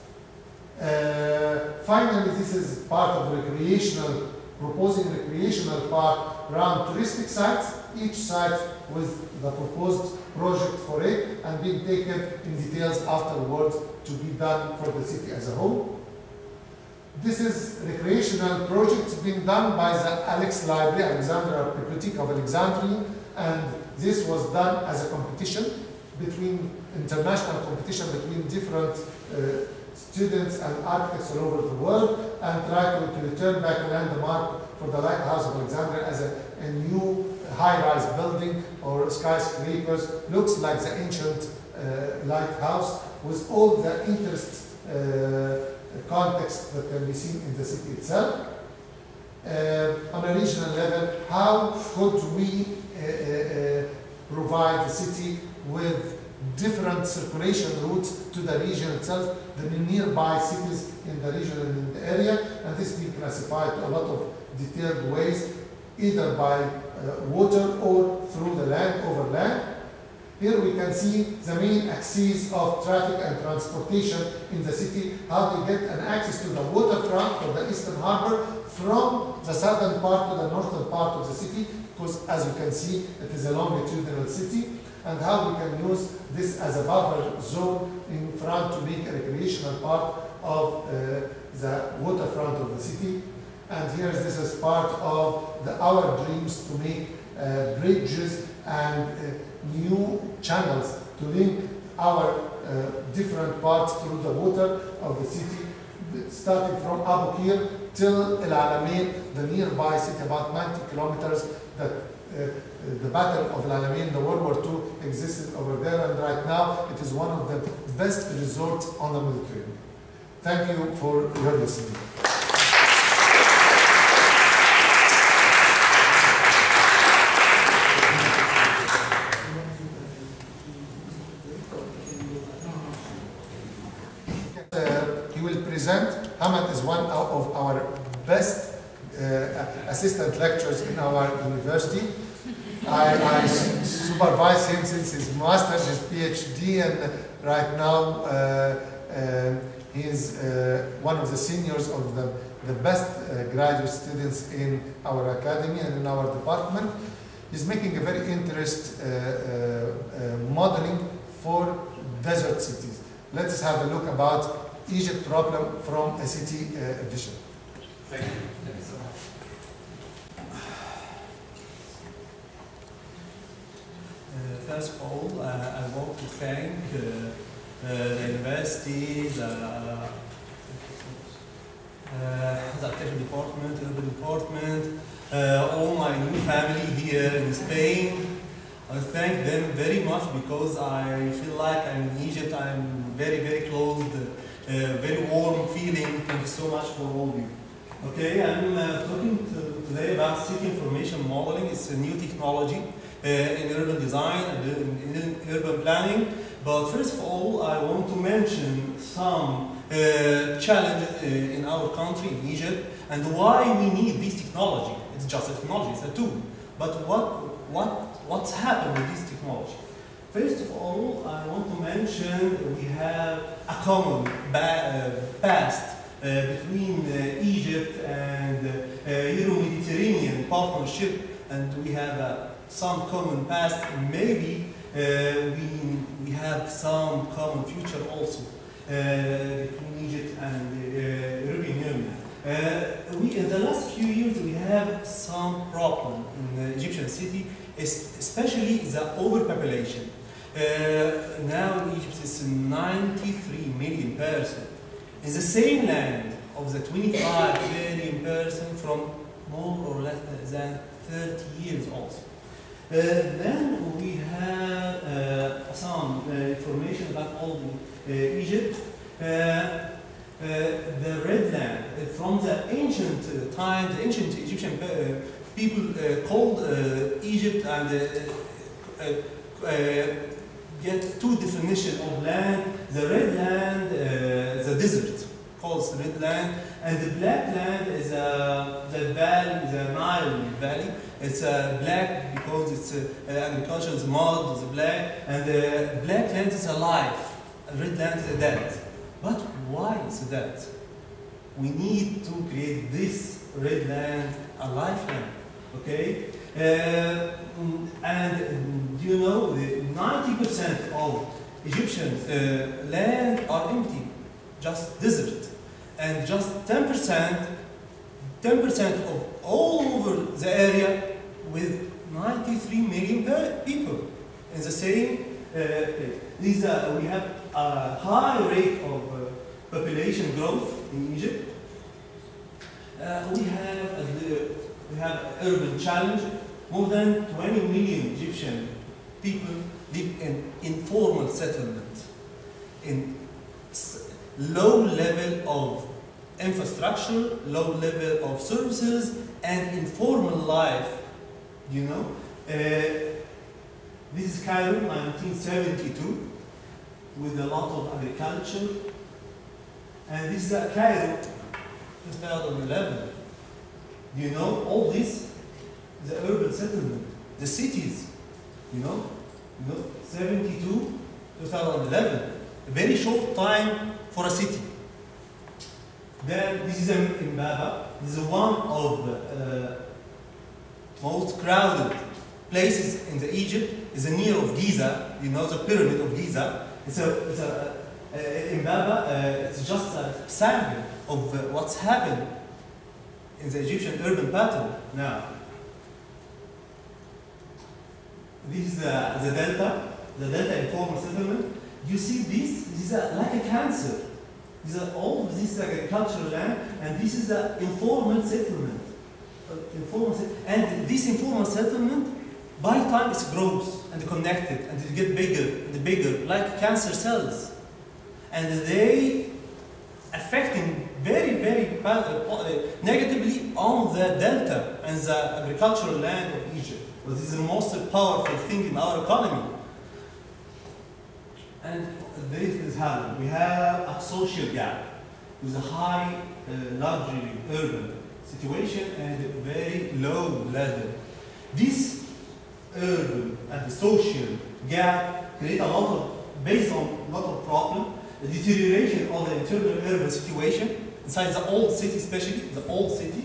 Uh, finally, this is part of recreational, proposing recreational park around touristic sites, each site with the proposed project for it and being taken in details afterwards to be done for the city as a whole. This is recreational projects being done by the Alex Library, Alexandria Bibliotheque of Alexandria, and this was done as a competition between, international competition between different uh, students and architects all over the world, and try to, to return back a landmark for the Lighthouse of Alexandria as a, a new high-rise building or skyscrapers. Looks like the ancient uh, lighthouse with all the interest uh, context that can be seen in the city itself. Uh, on a regional level, how could we uh, uh, provide the city with different circulation routes to the region itself, the nearby cities in the region and in the area, and this being classified to a lot of detailed ways, either by uh, water or through the land, over land. Here we can see the main axes of traffic and transportation in the city, how to get an access to the waterfront or the Eastern Harbor from the southern part to the northern part of the city, because as you can see, it is a longitudinal city. and how we can use this as a buffer zone in front to make a recreational part of uh, the waterfront of the city. And here this is part of the, our dreams to make uh, bridges and uh, new channels to link our uh, different parts through the water of the city, starting from Abu Qir till El Alamein, the nearby city, about ninety kilometers. That uh, the Battle of El Alamein, the World War Two, existed over there, and right now it is one of the best resorts on the Mediterranean. Thank you for your listening. Hamad is one of our best uh, assistant lecturers in our university. I, I supervise him since his master's, his PhD, and right now uh, uh, he is uh, one of the seniors of the, the best uh, graduate students in our academy and in our department. He's making a very interesting uh, uh, uh, modeling for desert cities. Let's have a look about Egypt problem from a city uh, vision. Thank you. Thank you so much. Uh, first of all, uh, I want to thank uh, uh, the university, the, uh, the architecture department, urban department, uh, all my new family here in Spain. I thank them very much because I feel like I'm in Egypt. I'm very, very close. Uh, very warm feeling. Thank you so much for all of you. Okay, I'm uh, talking to, today about city information modeling. It's a new technology uh, in urban design and in, in urban planning. But first of all, I want to mention some uh, challenges uh, in our country, in Egypt, and why we need this technology. It's just a technology, it's a tool. But what, what, what's happened with this technology? First of all, I want to mention we have a common ba uh, past uh, between uh, Egypt and uh, Euro-Mediterranean partnership, and we have uh, some common past. Maybe uh, we, we have some common future also uh, between Egypt and the uh, European Union. Uh, we, in the last few years, we have some problem in the Egyptian city, especially the overpopulation. Uh, now Egypt is ninety-three million person. In the same land of the twenty-five million person from more or less than thirty years also. Uh, then we have uh, some uh, information about all the, uh, Egypt. Uh, uh, the red land, uh, from the ancient uh, time, the ancient Egyptian uh, people uh, called uh, Egypt and uh, uh, uh, get two definitions of land: the red land, uh, the desert, called red land, and the black land is uh, the valley, the Nile Valley. It's uh, black because it's uh, agriculture, it's mud, it's black, and the black land is alive, and red land is dead. But why is that? We need to create this red land a life land, okay? Uh, and you know, ninety percent of Egyptian uh, land are empty, just desert, and just ten percent, ten percent of all over the area with ninety-three million people in the same uh, place. These are, we have a high rate of uh, population growth in Egypt. Uh, we have a, we have an urban challenge. More than twenty million Egyptian people live in informal settlement, in low level of infrastructure, low level of services, and informal life. You know, uh, this is Cairo, nineteen seventy-two, with a lot of agriculture, and this is uh, Cairo, two thousand eleven. Do you know all this? The urban settlement, the cities, you know, you know, seventy-two, two thousand eleven, a very short time for a city. Then this is Mbaba. This is one of the uh, most crowded places in the Egypt is the near of Giza. You know the pyramid of Giza. It's a, it's a uh, in Baba. Uh, it's just an example of uh, what's happened in the Egyptian urban pattern now. This is the, the delta, the delta informal settlement. You see this? This is a, like a cancer. These are all this is agricultural land, and this is the informal settlement. Uh, informal set and this informal settlement, by time it grows and connected, and it get bigger and bigger, like cancer cells, and they affecting very, very uh, negatively on the delta and the agricultural land of Egypt. This is the most powerful thing in our economy. And this is how we have a social gap with a high uh, luxury urban situation and a very low level. This urban and the social gap create a lot of, based on a lot of problems, the deterioration of the internal urban situation inside the old city, especially the old city.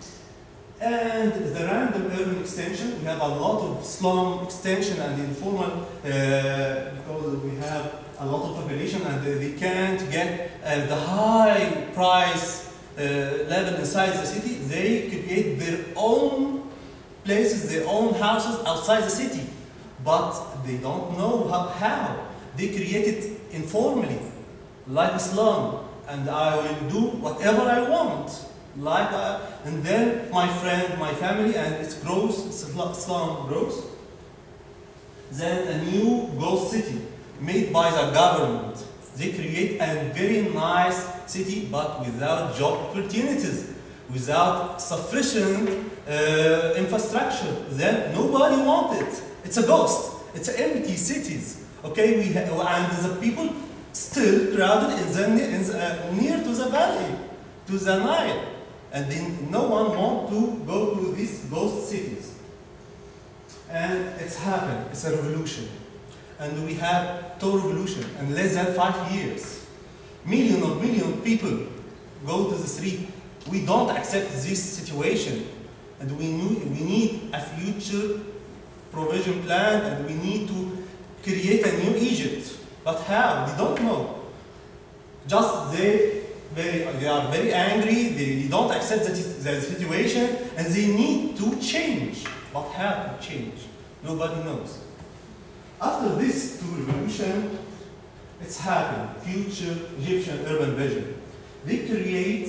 And the random urban extension, we have a lot of slum extension and informal, uh, because we have a lot of population and they can't get uh, the high price uh, level inside the city. They create their own places, their own houses outside the city. But they don't know how. how. They create it informally, like a slum, and I will do whatever I want. Like, uh, and then my friend, my family, and it grows, slum grows. Then a new ghost city made by the government. They create a very nice city, but without job opportunities, without sufficient uh, infrastructure. Then nobody wants it. It's a ghost. It's empty cities. Okay, we and the people still crowded in the, in the uh, near to the valley, to the Nile. And then no one wants to go to these ghost cities. And it's happened, it's a revolution. And we have total revolution in less than five years. Million of million of people go to the street. We don't accept this situation. And we need, we need a future provision plan, and we need to create a new Egypt. But how? They don't know. Just they Very, they are very angry, they don't accept the, the situation, and they need to change. But how to change? Nobody knows. After this two revolution, it's happened. Future Egyptian urban vision. They create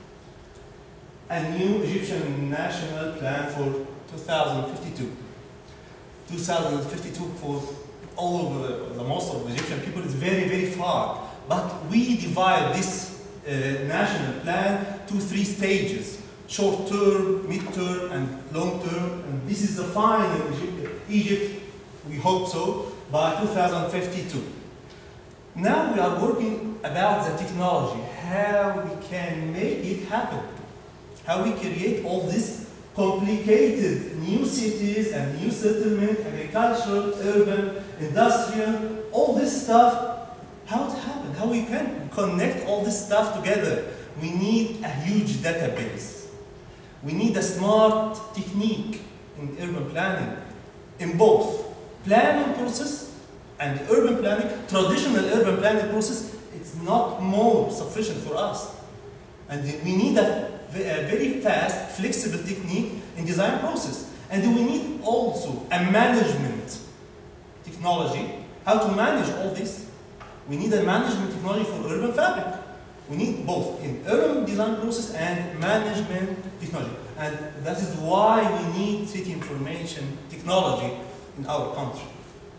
a new Egyptian national plan for two thousand fifty-two. two thousand fifty-two for all of the, the most of the Egyptian people is very, very far. But we divide this Uh, national plan to three stages: short term, mid term, and long term. And this is the final Egypt, Egypt, we hope so, by two thousand fifty-two. Now we are working about the technology, how we can make it happen, how we create all these complicated new cities and new settlement, agricultural, urban, industrial, all this stuff. How it happened? How we can connect all this stuff together? We need a huge database. We need a smart technique in urban planning, in both planning process and urban planning. Traditional urban planning process, it's not more sufficient for us. And we need a, a very fast, flexible technique in design process. And we need also a management technology, how to manage all this. We need a management technology for urban fabric. We need both in urban design process and management technology. And that is why we need city information technology in our country.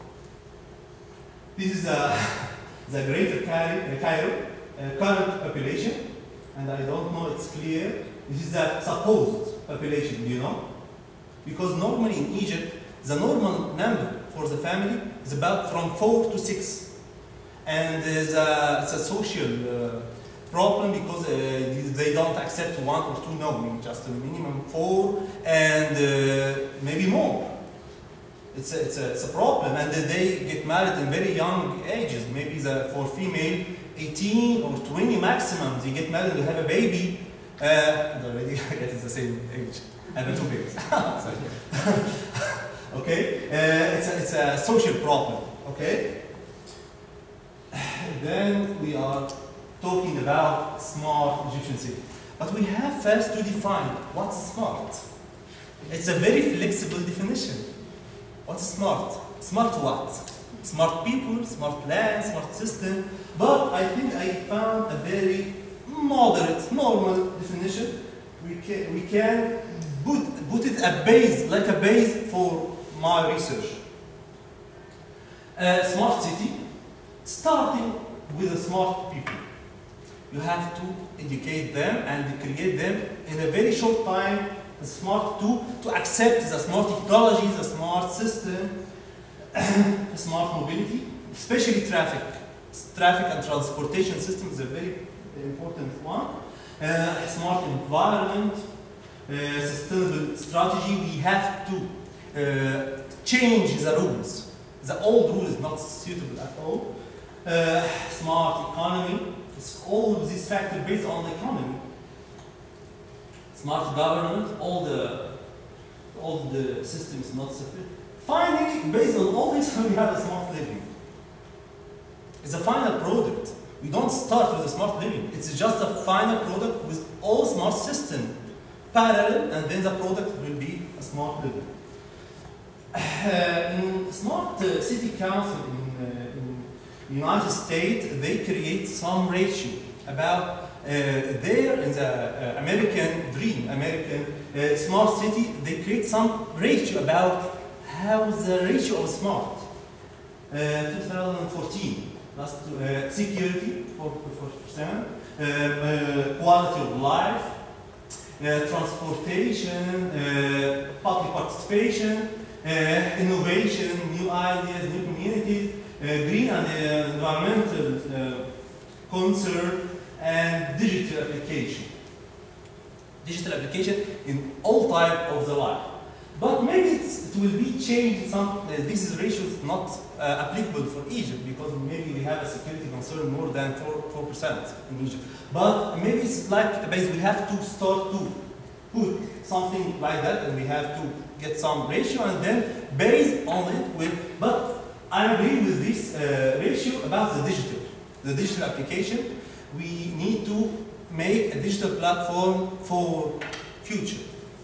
This is uh, the Greater Cairo uh, current population, and I don't know it's clear. This is the supposed population, do you know? Because normally in Egypt, the normal number for the family is about from four to six. And there's a, it's a social uh, problem because uh, they don't accept one or two, no, just a minimum four and uh, maybe more. It's a, it's, a, it's a problem, and they get married in very young ages. Maybe the, for female, eighteen or twenty maximum, they get married and have a baby. Uh, and already I guess it's the same age. I have two babies. Okay. okay? Uh, it's, a, it's a social problem, okay? Then we are talking about smart Egyptian city. But we have first to define what's smart. It's a very flexible definition. What's smart? Smart what? Smart people, smart land, smart system. But I think I found a very moderate, normal definition. We can, we can put, put it a base, like a base for my research. A smart city, starting with the smart people. You have to educate them and create them in a very short time, smart to, to accept the smart technology, the smart system, smart mobility, especially traffic. Traffic and transportation system is a very important one. Uh, smart environment, uh, sustainable strategy. We have to uh, change the rules. The old rule is not suitable at all. Uh, smart economy. It's all of these factors based on the economy. Smart government. All the all the systems not sufficient. Finally, based on all this, we have a smart living. It's a final product. We don't start with a smart living. It's just a final product with all smart system parallel, and then the product will be a smart living. Uh, in Smart uh, City Council in, uh, in United States, they create some ratio about uh, there in the uh, American dream, American uh, smart city. They create some ratio about how the ratio of smart. Uh, twenty fourteen. Last, uh, security, four percent, uh, uh, quality of life, uh, transportation, uh, public participation, uh, innovation, new ideas, new communities, uh, green and uh, environmental uh, concern, and digital application. Digital application in all type of the life. But maybe it's, it will be changed. Some uh, this ratio is not uh, applicable for Egypt because maybe we have a security concern more than four four percent in Egypt. But maybe it's like basically we have to start to put something like that, and we have to get some ratio, and then based on it with. But I agree with this uh, ratio about the digital, the digital application. We need to make a digital platform for future.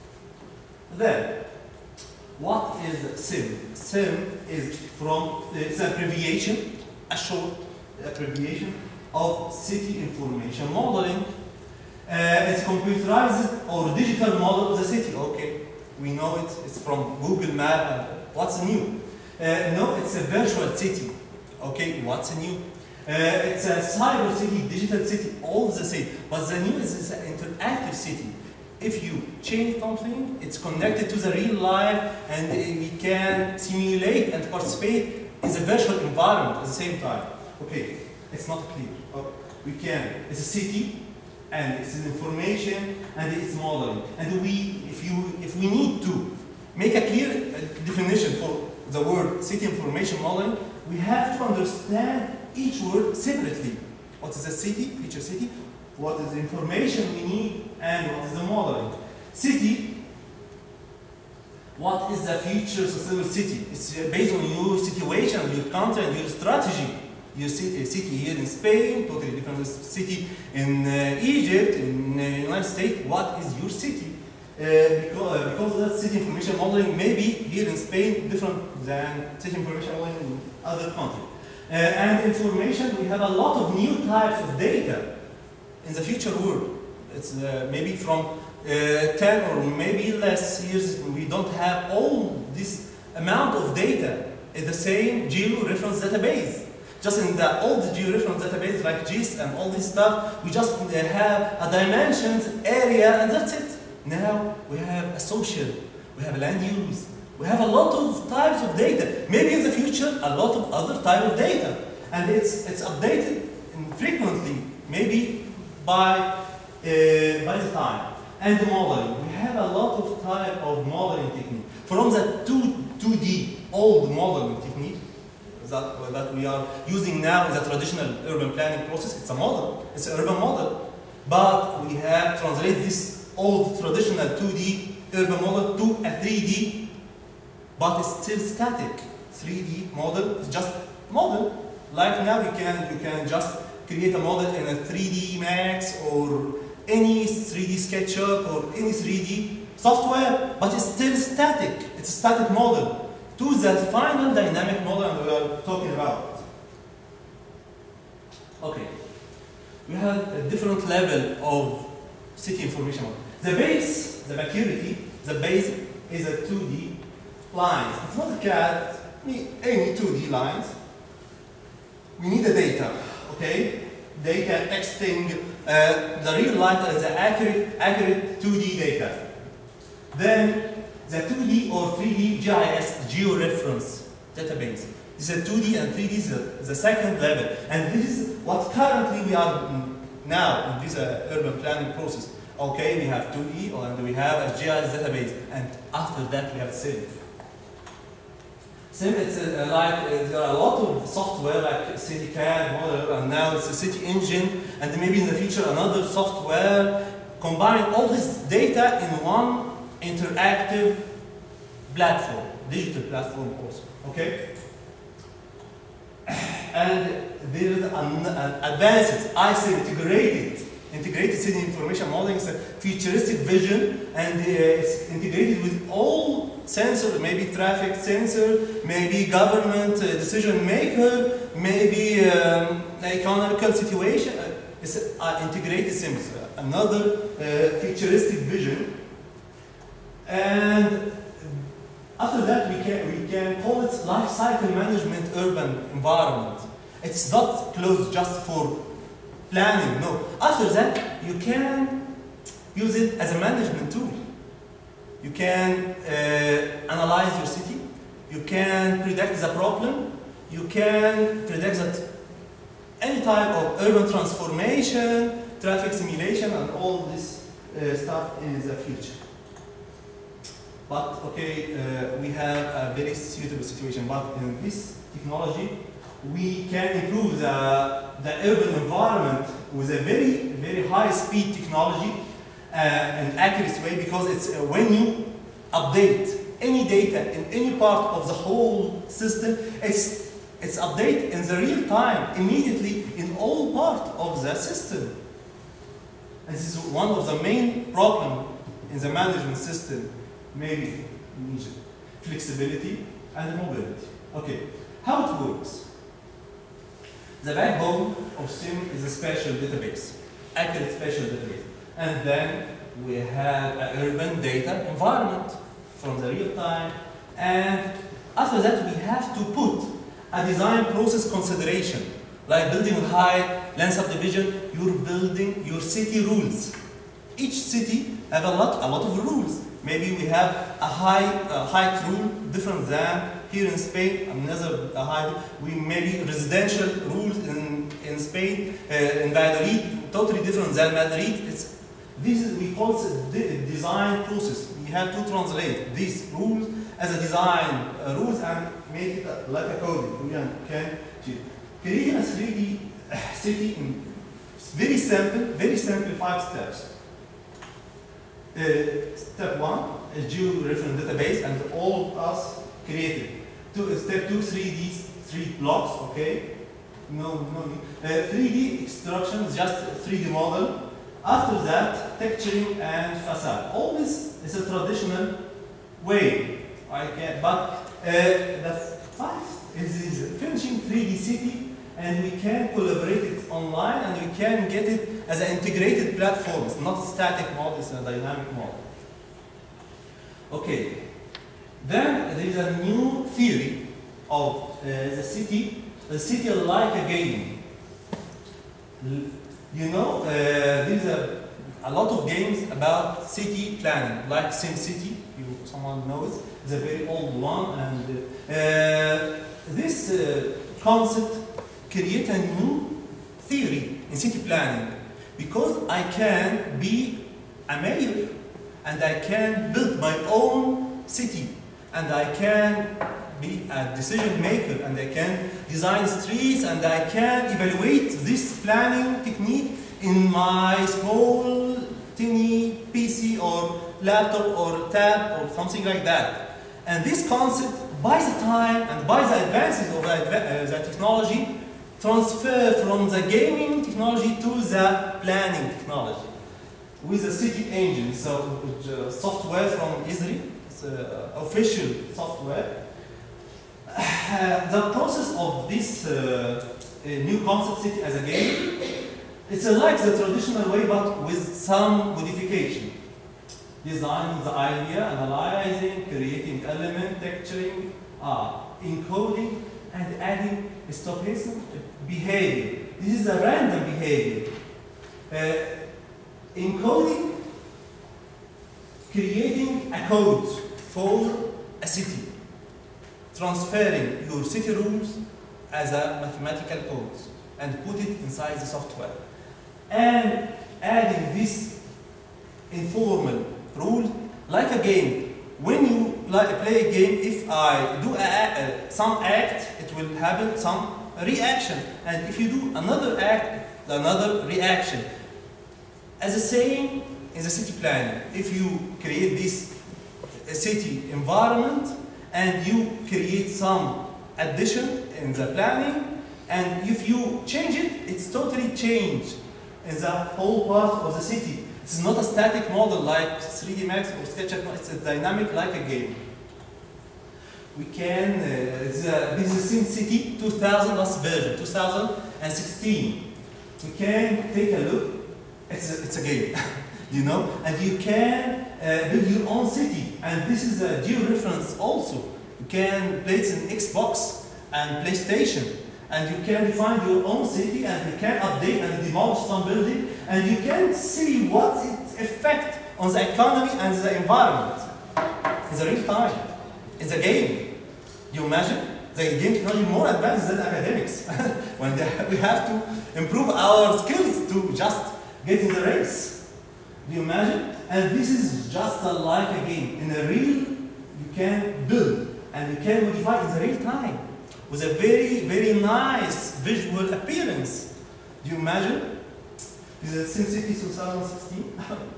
Then. What is SIM? SIM is from, it's an abbreviation, a short abbreviation of City Information Modeling. Uh, it's computerized or digital model of the city. Okay, we know it, it's from Google Maps. What's new? Uh, no, it's a virtual city. Okay, what's new? Uh, it's a cyber city, digital city, all the same. But the new is, is an interactive city. If you change something, it's connected to the real life, and we can simulate and participate in the virtual environment at the same time. Okay, it's not clear. Oh, we can. It's a city, and it's information, and it's modeling. And we, if you, if we need to make a clear definition for the word city information modeling, we have to understand each word separately. What is a city? Future city. What is the information we need, and what is the modeling? City, what is the future sustainable city? It's based on your situation, your country, and your strategy. Your city, city here in Spain, totally different city in uh, Egypt, in the uh, United States. What is your city? Uh, because, uh, because that city information modeling may be here in Spain different than city information modeling in other countries. Uh, and information, we have a lot of new types of data. In the future world, it's uh, maybe from uh, ten or maybe less years, we don't have all this amount of data in the same geo-reference database. Just in the old geo-reference database like G I S and all this stuff, we just uh, have a dimensions, area, and that's it. Now we have a social, we have a land use, we have a lot of types of data. Maybe in the future, a lot of other type of data. And it's, it's updated frequently, maybe by, uh, by the time. And the modeling. We have a lot of type of modeling technique. From the two D old modeling technique that, that we are using now in the traditional urban planning process, it's a model, it's an urban model. But we have translated this old traditional two D urban model to a three D but it's still static. three D model is just model. Like now you can you can just create a model in a three D Max or any three D SketchUp or any three D software, but it's still static. It's a static model to the final dynamic model we are talking about. Okay, we have a different level of city information model. The base, the maturity, the base is a two D lines. It's not a C A D, any two D lines. We need the data, okay? Data texting, uh, the real life is the accurate, accurate two D data. Then the two D or three D G I S, georeference database. This is a two D and three D is the, the second level. And this is what currently we are now in this uh, urban planning process. Okay, we have two D and we have a G I S database. And after that we have SIM. SIM, it's uh, like, uh, there are a lot of software like CityCAD, model, and now it's a City Engine, and maybe in the future another software combining all this data in one interactive platform, digital platform also, okay? And there is an, an advances, I say integrated, integrated city information modeling is a futuristic vision, and uh, it's integrated with all sensors, maybe traffic sensor, maybe government uh, decision maker, maybe um, economical situation. Uh, it's an integrated sensor, another uh, futuristic vision. And after that, we can, we can call it life cycle management urban environment. It's not closed just for planning, no. After that, you can use it as a management tool. You can uh, analyze your city. You can predict the problem. You can predict that any type of urban transformation, traffic simulation, and all this uh, stuff in the future. But okay, uh, we have a very suitable situation. But in this technology, we can improve the, the urban environment with a very, very high speed technology uh, and accurate way, because it's uh, when you update any data in any part of the whole system, it's, it's updated in the real time, immediately in all part of the system. And this is one of the main problems in the management system. Maybe in Egypt, flexibility and mobility. Okay, how it works? The backbone of SIM is a spatial database, accurate spatial database. And then we have an urban data environment from the real time. And after that, we have to put a design process consideration, like building height, land subdivision, you're building your city rules. Each city have a lot, a lot of rules. Maybe we have a high uh, height rule different than here in Spain. Another uh, high. We maybe residential rules in in Spain uh, in Valladolid totally different than Madrid. It's this is we call it a design process. We have to translate these rules as a design uh, rules and make it like a code. We can create a three D city in very simple, very simple five steps. Uh, step one is georeference database, and all of us created. Two, step two, three D, three blocks, okay? No, no. Uh, three D extraction is just a three D model. After that, texturing and facade. All this is a traditional way. I can, but uh, the five is, is finishing three D city, and we can collaborate it online, and we can get it as an integrated platform. It's not a static model, it's a dynamic model. Okay. Then there is a new theory of uh, the city, the city like a game. You know, uh, there is a, a lot of games about city planning, like SimCity, you, someone knows, it's a very old one, and uh, this uh, concept create a new theory in city planning, because I can be a mayor and I can build my own city, and I can be a decision maker, and I can design streets, and I can evaluate this planning technique in my small tiny P C or laptop or tab or something like that. And this concept, by the time and by the advances of the, uh, the technology, transfer from the gaming technology to the planning technology with the city engine, so uh, software from Esri, it's uh, official software. Uh, the process of this uh, uh, new concept city as a game, it's uh, like the traditional way but with some modification. Designing the idea, analyzing, creating element, texturing, uh, encoding, and adding stochastic behavior. This is a random behavior. Uh, encoding, creating a code for a city. Transferring your city rules as a mathematical code and put it inside the software. And adding this informal rule like a game. When you like play a game, if I do a, a, some act, it will happen some reaction. And if you do another act, another reaction. As the same in the city planning, if you create this city environment and you create some addition in the planning, and if you change it, it's totally changed in the whole part of the city. It's not a static model like three D Max or SketchUp, it's a dynamic like a game. We can, uh, it's a, this is SimCity two thousand last version, two thousand sixteen. We can take a look, it's a, it's a game, you know, and you can uh, build your own city. And this is a geo-reference also. You can place an Xbox and PlayStation. And you can define your own city, and you can update and demolish some building, and you can see what its effect on the economy and the environment. It's a real time. It's a game. You imagine? The game technology more advanced than academics. When they, we have to improve our skills to just get in the race. Do you imagine? And this is just a, like a game. In a real, you can build, and you can modify in the real time. With a very, very nice visual appearance. Do you imagine? This is SimCity two thousand sixteen.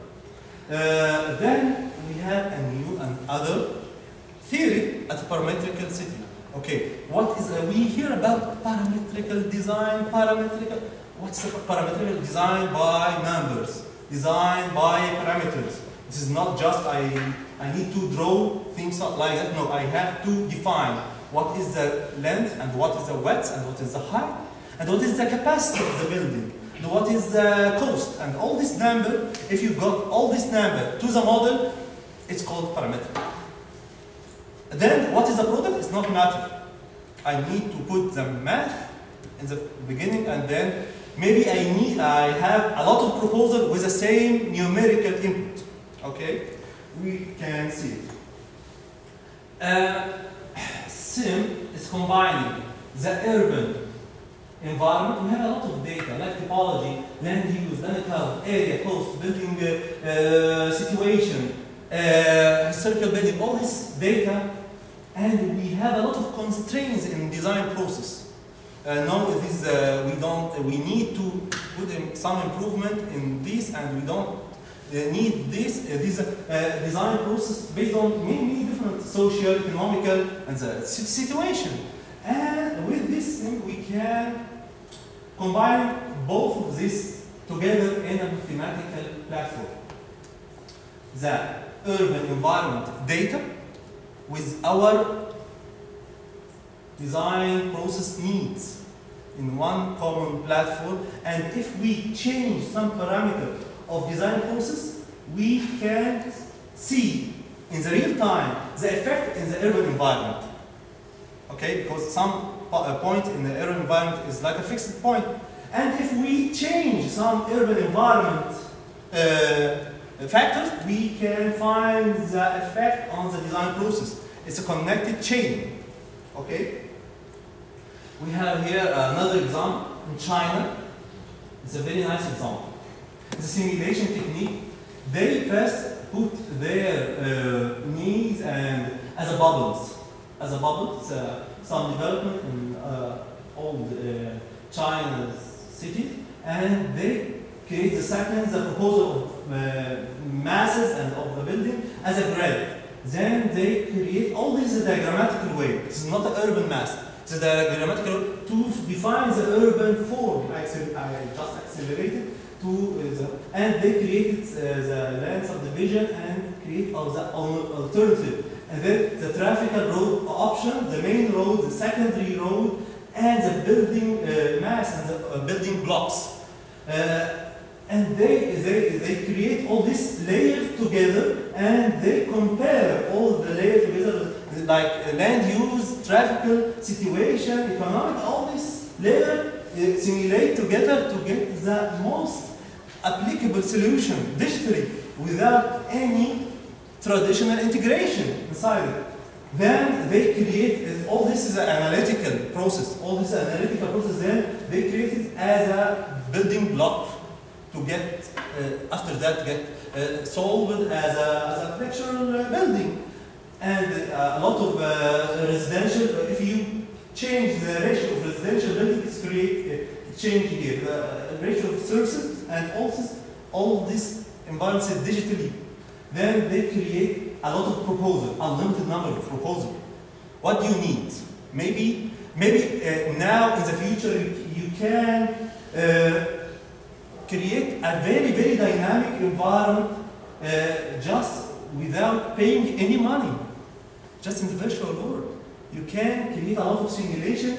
uh, then we have a new and other theory as a parametrical city. Okay, what is, uh, we hear about parametrical design, parametrical, what's the parametrical design by numbers, design by parameters. This is not just I, I need to draw things like that. No, I have to define what is the length, and what is the width, and what is the height, and what is the capacity of the building, and what is the cost, and all this number, if you got all this number to the model, it's called parametric. Then what is the product? It's not matter. I need to put the math in the beginning, and then maybe I need, I have a lot of proposals with the same numerical input. Okay? We can see it. Uh, Sim is combining the urban environment. We have a lot of data like typology, land use, land cover, area, cost, building uh, uh, situation, uh, historical building, all this data, and we have a lot of constraints in design process. Uh, now it is, uh, we don't, we need to put in some improvement in this, and we don't uh, need this, uh, this uh, design process based on many different social, economical, and the situation. And with this thing, we can combine both of this together in a mathematical platform. The urban environment data with our design process needs in one common platform. And if we change some parameter of design process, we can see in the real time the effect in the urban environment. Okay, because some point in the urban environment is like a fixed point. And if we change some urban environment uh, factors, we can find the effect on the design process. It's a connected chain. Okay? We have here another example in China. It's a very nice example. It's a simulation technique. They first put their uh, needs and as a bubbles. As a bubble, it's, uh, some development in uh, old uh, China's cities, and they create the second, the proposal of uh, masses and of the building as a grid. then they create all this is a diagrammatical way. It's not an urban mass. It's a diagrammatical to define the urban form. I, I just accelerated to uh, the, and they created uh, the land subdivision and create all the alternative. And then the traffic road option, the main road, the secondary road, and the building uh, mass and the uh, building blocks. Uh, And they, they, they create all these layers together and they compare all the layers together, like land use, traffic situation, economic, all these layers uh, simulate together to get the most applicable solution digitally without any traditional integration inside it. Then they create, uh, all this is an analytical process, all this analytical process, then they create it as a building block to get, uh, after that, get uh, solved as a, as a lectural uh, building. And uh, a lot of uh, residential, uh, if you change the ratio of residential building, it's create uh, change here, the ratio of services, and also all this environments digitally. Then they create a lot of proposals, unlimited number of proposals. What do you need? Maybe, maybe uh, now in the future you, you can uh, create a very, very dynamic environment uh, just without paying any money, just in the virtual world. You can create a lot of simulation,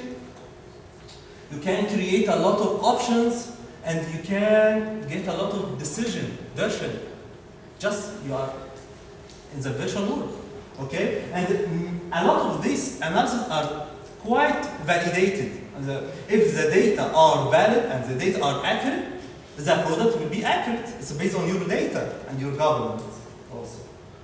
you can create a lot of options, and you can get a lot of decision virtually. Just you are in the virtual world, okay? And a lot of these analyses are quite validated. If the data are valid and the data are accurate, the product will be accurate. It's based on your data and your government also.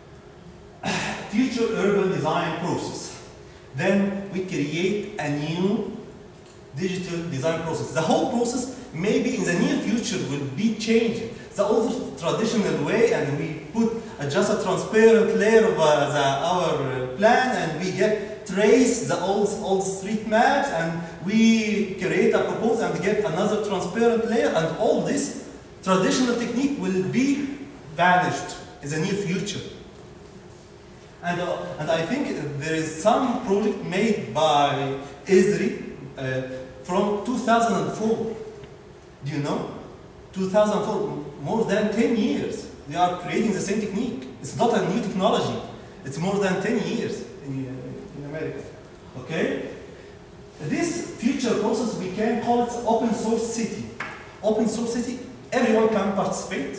Future urban design process. Then we create a new digital design process. The whole process maybe in the near future will be changing. The old traditional way, and we put uh, just a transparent layer of uh, the, our uh, plan, and we get trace the old, old street maps, and we create a proposal and get another transparent layer, and all this traditional technique will be vanished in the near future. And, uh, and I think there is some project made by Esri uh, from two thousand four. Do you know? two thousand four, more than ten years. They are creating the same technique. It's not a new technology. It's more than ten years in, uh, in America. Okay? This future process, we can call it open source city. Open source city, everyone can participate.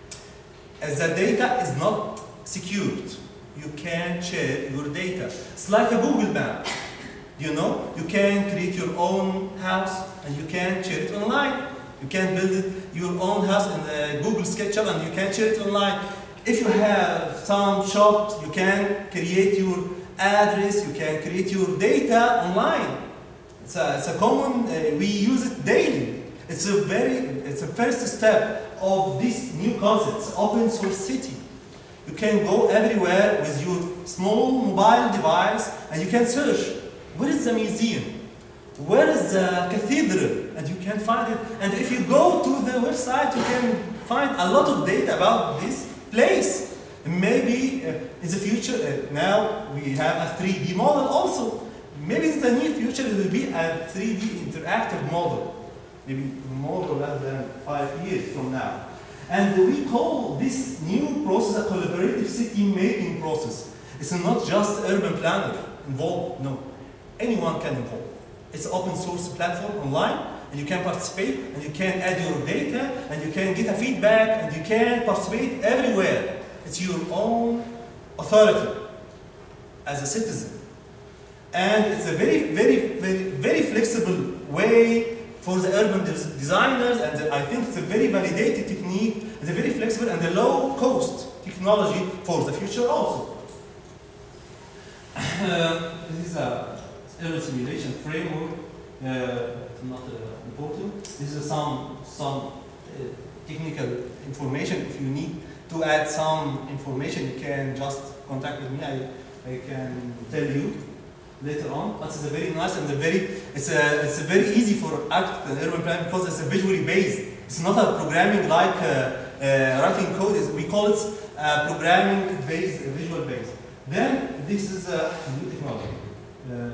As the data is not secured, you can share your data. It's like a Google map. You know, you can create your own house and you can share it online. You can build it, your own house in uh, Google SketchUp and you can share it online. If you have some shops, you can create your address, you can create your data online. It's a, it's a common, uh, we use it daily. It's a very, it's a first step of this new concept, open source city. You can go everywhere with your small mobile device and you can search, where is the museum? Where is the cathedral? And you can find it. And if you go to the website, you can find a lot of data about this place. Maybe uh, in the future, uh, now we have a three D model also. Maybe in the near future it will be a three D interactive model. Maybe more or less than five years from now. And we call this new process a collaborative city making process. It's not just urban planner involved, no. Anyone can involve. It's an open source platform online, and you can participate, and you can add your data, and you can get a feedback, and you can participate everywhere. It's your own authority as a citizen. And it's a very, very, very, very flexible way for the urban des designers, and the, I think it's a very validated technique, it's a very flexible and a low cost technology for the future also. Uh, this is a urban simulation framework, uh, not uh, important. This is some, some uh, technical information. If you need to add some information, you can just contact with me. I, I can tell you later on. But it's a very nice and a very, it's a, it's a very easy for architect and urban planning because it's a visually based. It's not a programming like uh, uh, writing code. It's, we call it uh, programming based, visual based. Then this is a new technology. Uh,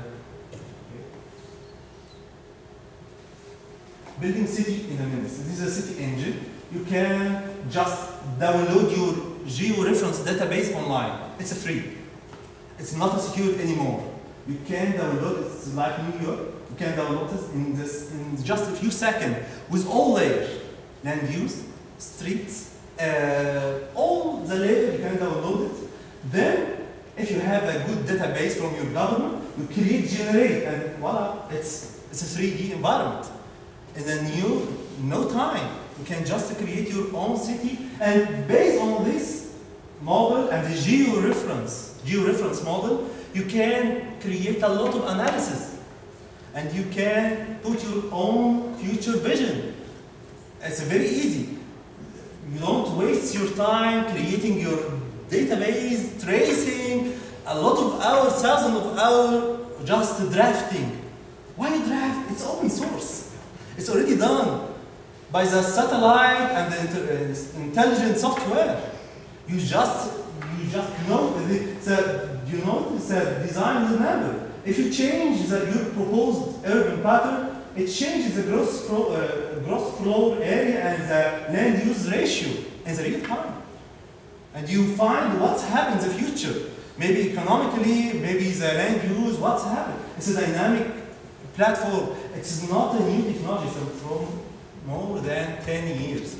Building city in a minute. This is a city engine. You can just download your georeference database online. It's free. It's not secured anymore. You can download it. It's like New York. You can download it in this in just a few seconds with all layers, land use, streets, uh, all the layers. You can download it. Then, if you have a good database from your government, you create, generate, and voila, it's it's a three D environment. In a new, no time, you can just create your own city, and based on this model and the georeference, georeference model, you can create a lot of analysis, and you can put your own future vision. It's very easy. You don't waste your time creating your database, tracing, a lot of hours, thousands of hours, just drafting. Why draft? It's open source. It's already done by the satellite and the intelligent software. You just, you just know the, you know the design number. If you change the, your proposed urban pattern, it changes the gross floor, uh, gross floor area and the land use ratio in the real time. And you find what's happened in the future. Maybe economically, maybe the land use, what's happened. It's a dynamic platform. It is not a new technology, so from more than ten years.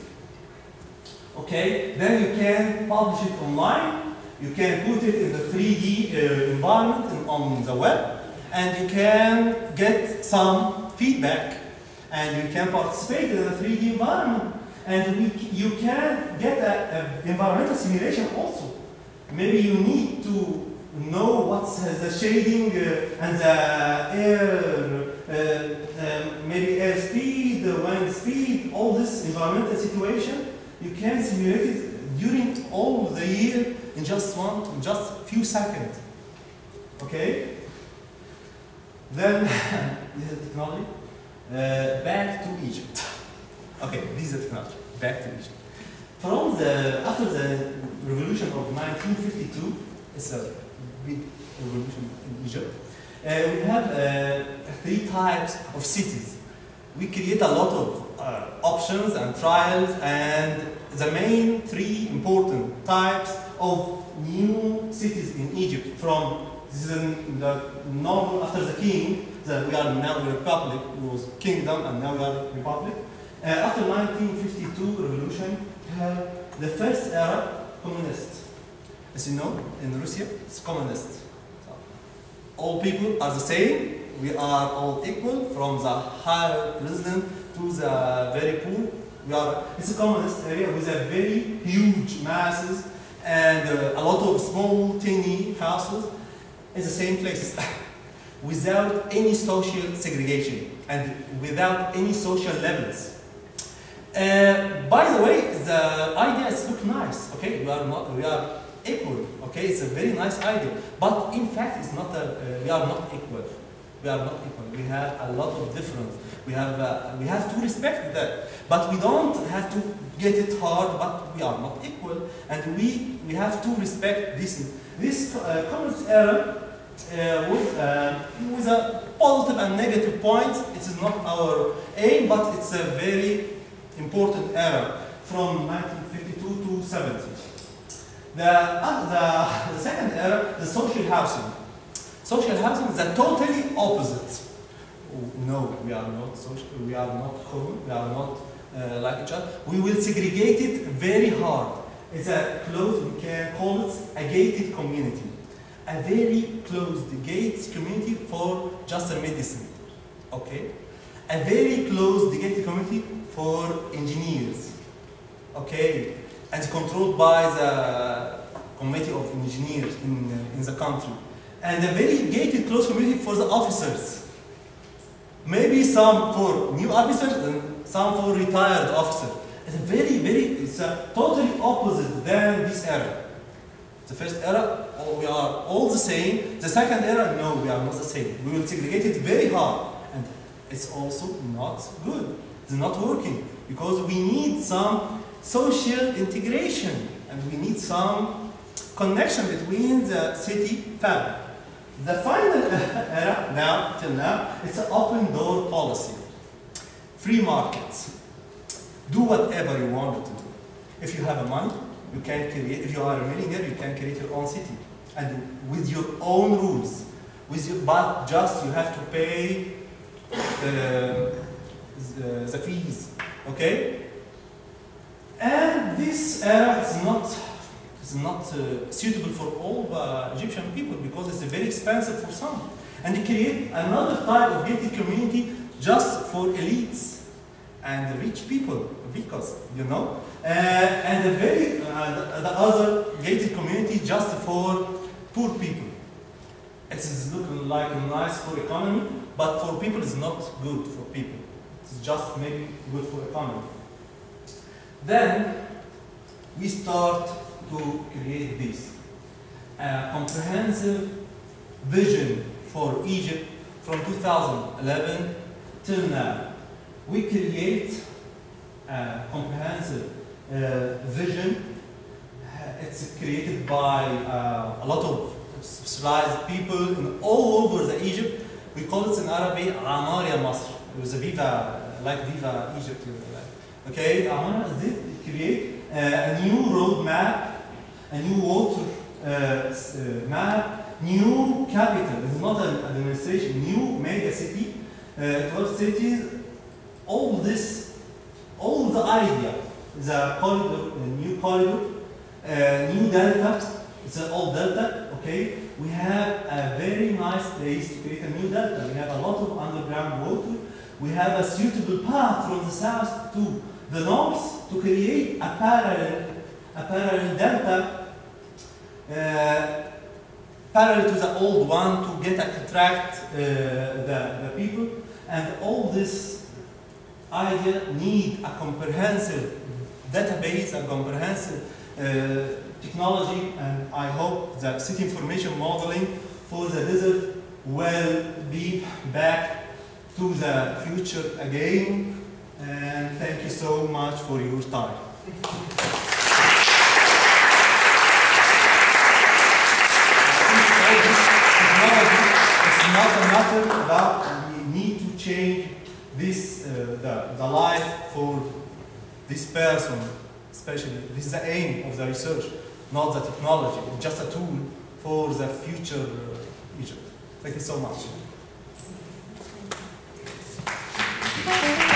Okay, then you can publish it online. You can put it in the three D uh, environment and on the web, and you can get some feedback, and you can participate in the three D environment, and we, you can get an environmental simulation also. Maybe you need to know what's the shading uh, and the air, uh, uh, maybe air speed, the wind speed, all this environmental situation. You can simulate it during all the year in just one, in just a few seconds. Okay? Then, this is the technology. Uh, back to Egypt. Okay, this is the technology. Back to Egypt. From the, after the revolution of nineteen fifty-two, it's a big revolution in Egypt, uh, we have uh, three types of cities. We create a lot of uh, options and trials, and the main three important types of new cities in Egypt. From this is in the normal after the king, that we are now a republic. It was kingdom, and now we are a republic. Uh, after nineteen fifty-two revolution, we have the first era communist. As you know, in Russia, it's communist. So, all people are the same. We are all equal, from the high president to the very poor. We are, it's a communist area with a very huge masses and uh, a lot of small, tiny houses in the same places, without any social segregation and without any social levels. Uh, by the way, the ideas look nice. Okay, we are not, we are equal. Okay, it's a very nice idea, but in fact, it's not. A, uh, we are not equal. We are not equal. We have a lot of difference. We have uh, we have to respect that, but we don't have to get it hard. But we are not equal, and we we have to respect this. This uh, communist era uh, with uh, with a positive and negative point. It is not our aim, but it's a very important era from nineteen fifty-two to seventy. The, uh, the, the second era, the social housing. Social housing is the totally opposite. Oh, no, we are not social, we are not common, we are not uh, like each other. We will segregate it very hard. It's a closed, we can call it a gated community. A very closed gated community for just a medicine. Okay? A very closed gated community for engineers. Okay? And controlled by the committee of engineers in, uh, in the country. And a very gated closed community for the officers. Maybe some for new officers and some for retired officers. It's a very, very, it's a totally opposite than this era. The first era, we are all the same. The second era, no, we are not the same. We will segregate it very hard. And it's also not good. It's not working. Because we need some social integration. And we need some connection between the city fabric. The final era, now, till now, it's an open door policy. Free markets. Do whatever you want to do. If you have a money, you can create, if you are a millionaire, you can create your own city. And with your own rules. With your, but just you have to pay uh, the, the fees, okay? And this era is not, is not uh, suitable for all the Egyptian people because it's very expensive for some. And they create another type of gated community just for elites and the rich people, because, you know? Uh, and the, very, uh, the, the other gated community just for poor people. It is looking like nice for economy, but for people it's not good for people. It's just maybe good for economy. Then we start to create this a comprehensive vision for Egypt from two thousand eleven till now. We create a comprehensive uh, vision. It's created by uh, a lot of specialized people in all over the Egypt. We call it in Arabic Amar ya Masr. It was a Viva, like Viva Egypt. Okay, Amar this create uh, a new road map, a new water uh, uh, map, new capital. It's not an administration, new mega city, uh, twelve cities. All this, all the idea, the corridor, the new corridor, uh, new delta. It's an old delta. Okay, we have a very nice place to create a new delta. We have a lot of underground water. We have a suitable path from the south to the north to create a parallel, a parallel delta, uh, parallel to the old one to get a attract uh, the, the people. And all this idea need a comprehensive database, a comprehensive uh, technology, and I hope that city information modeling for the desert will be back to the future again. And thank you so much for your time. It's not a matter that we need to change this, uh, the, the life for this person, especially. This is the aim of the research. Not the technology, it's just a tool for the future uh, Egypt. Thank you so much.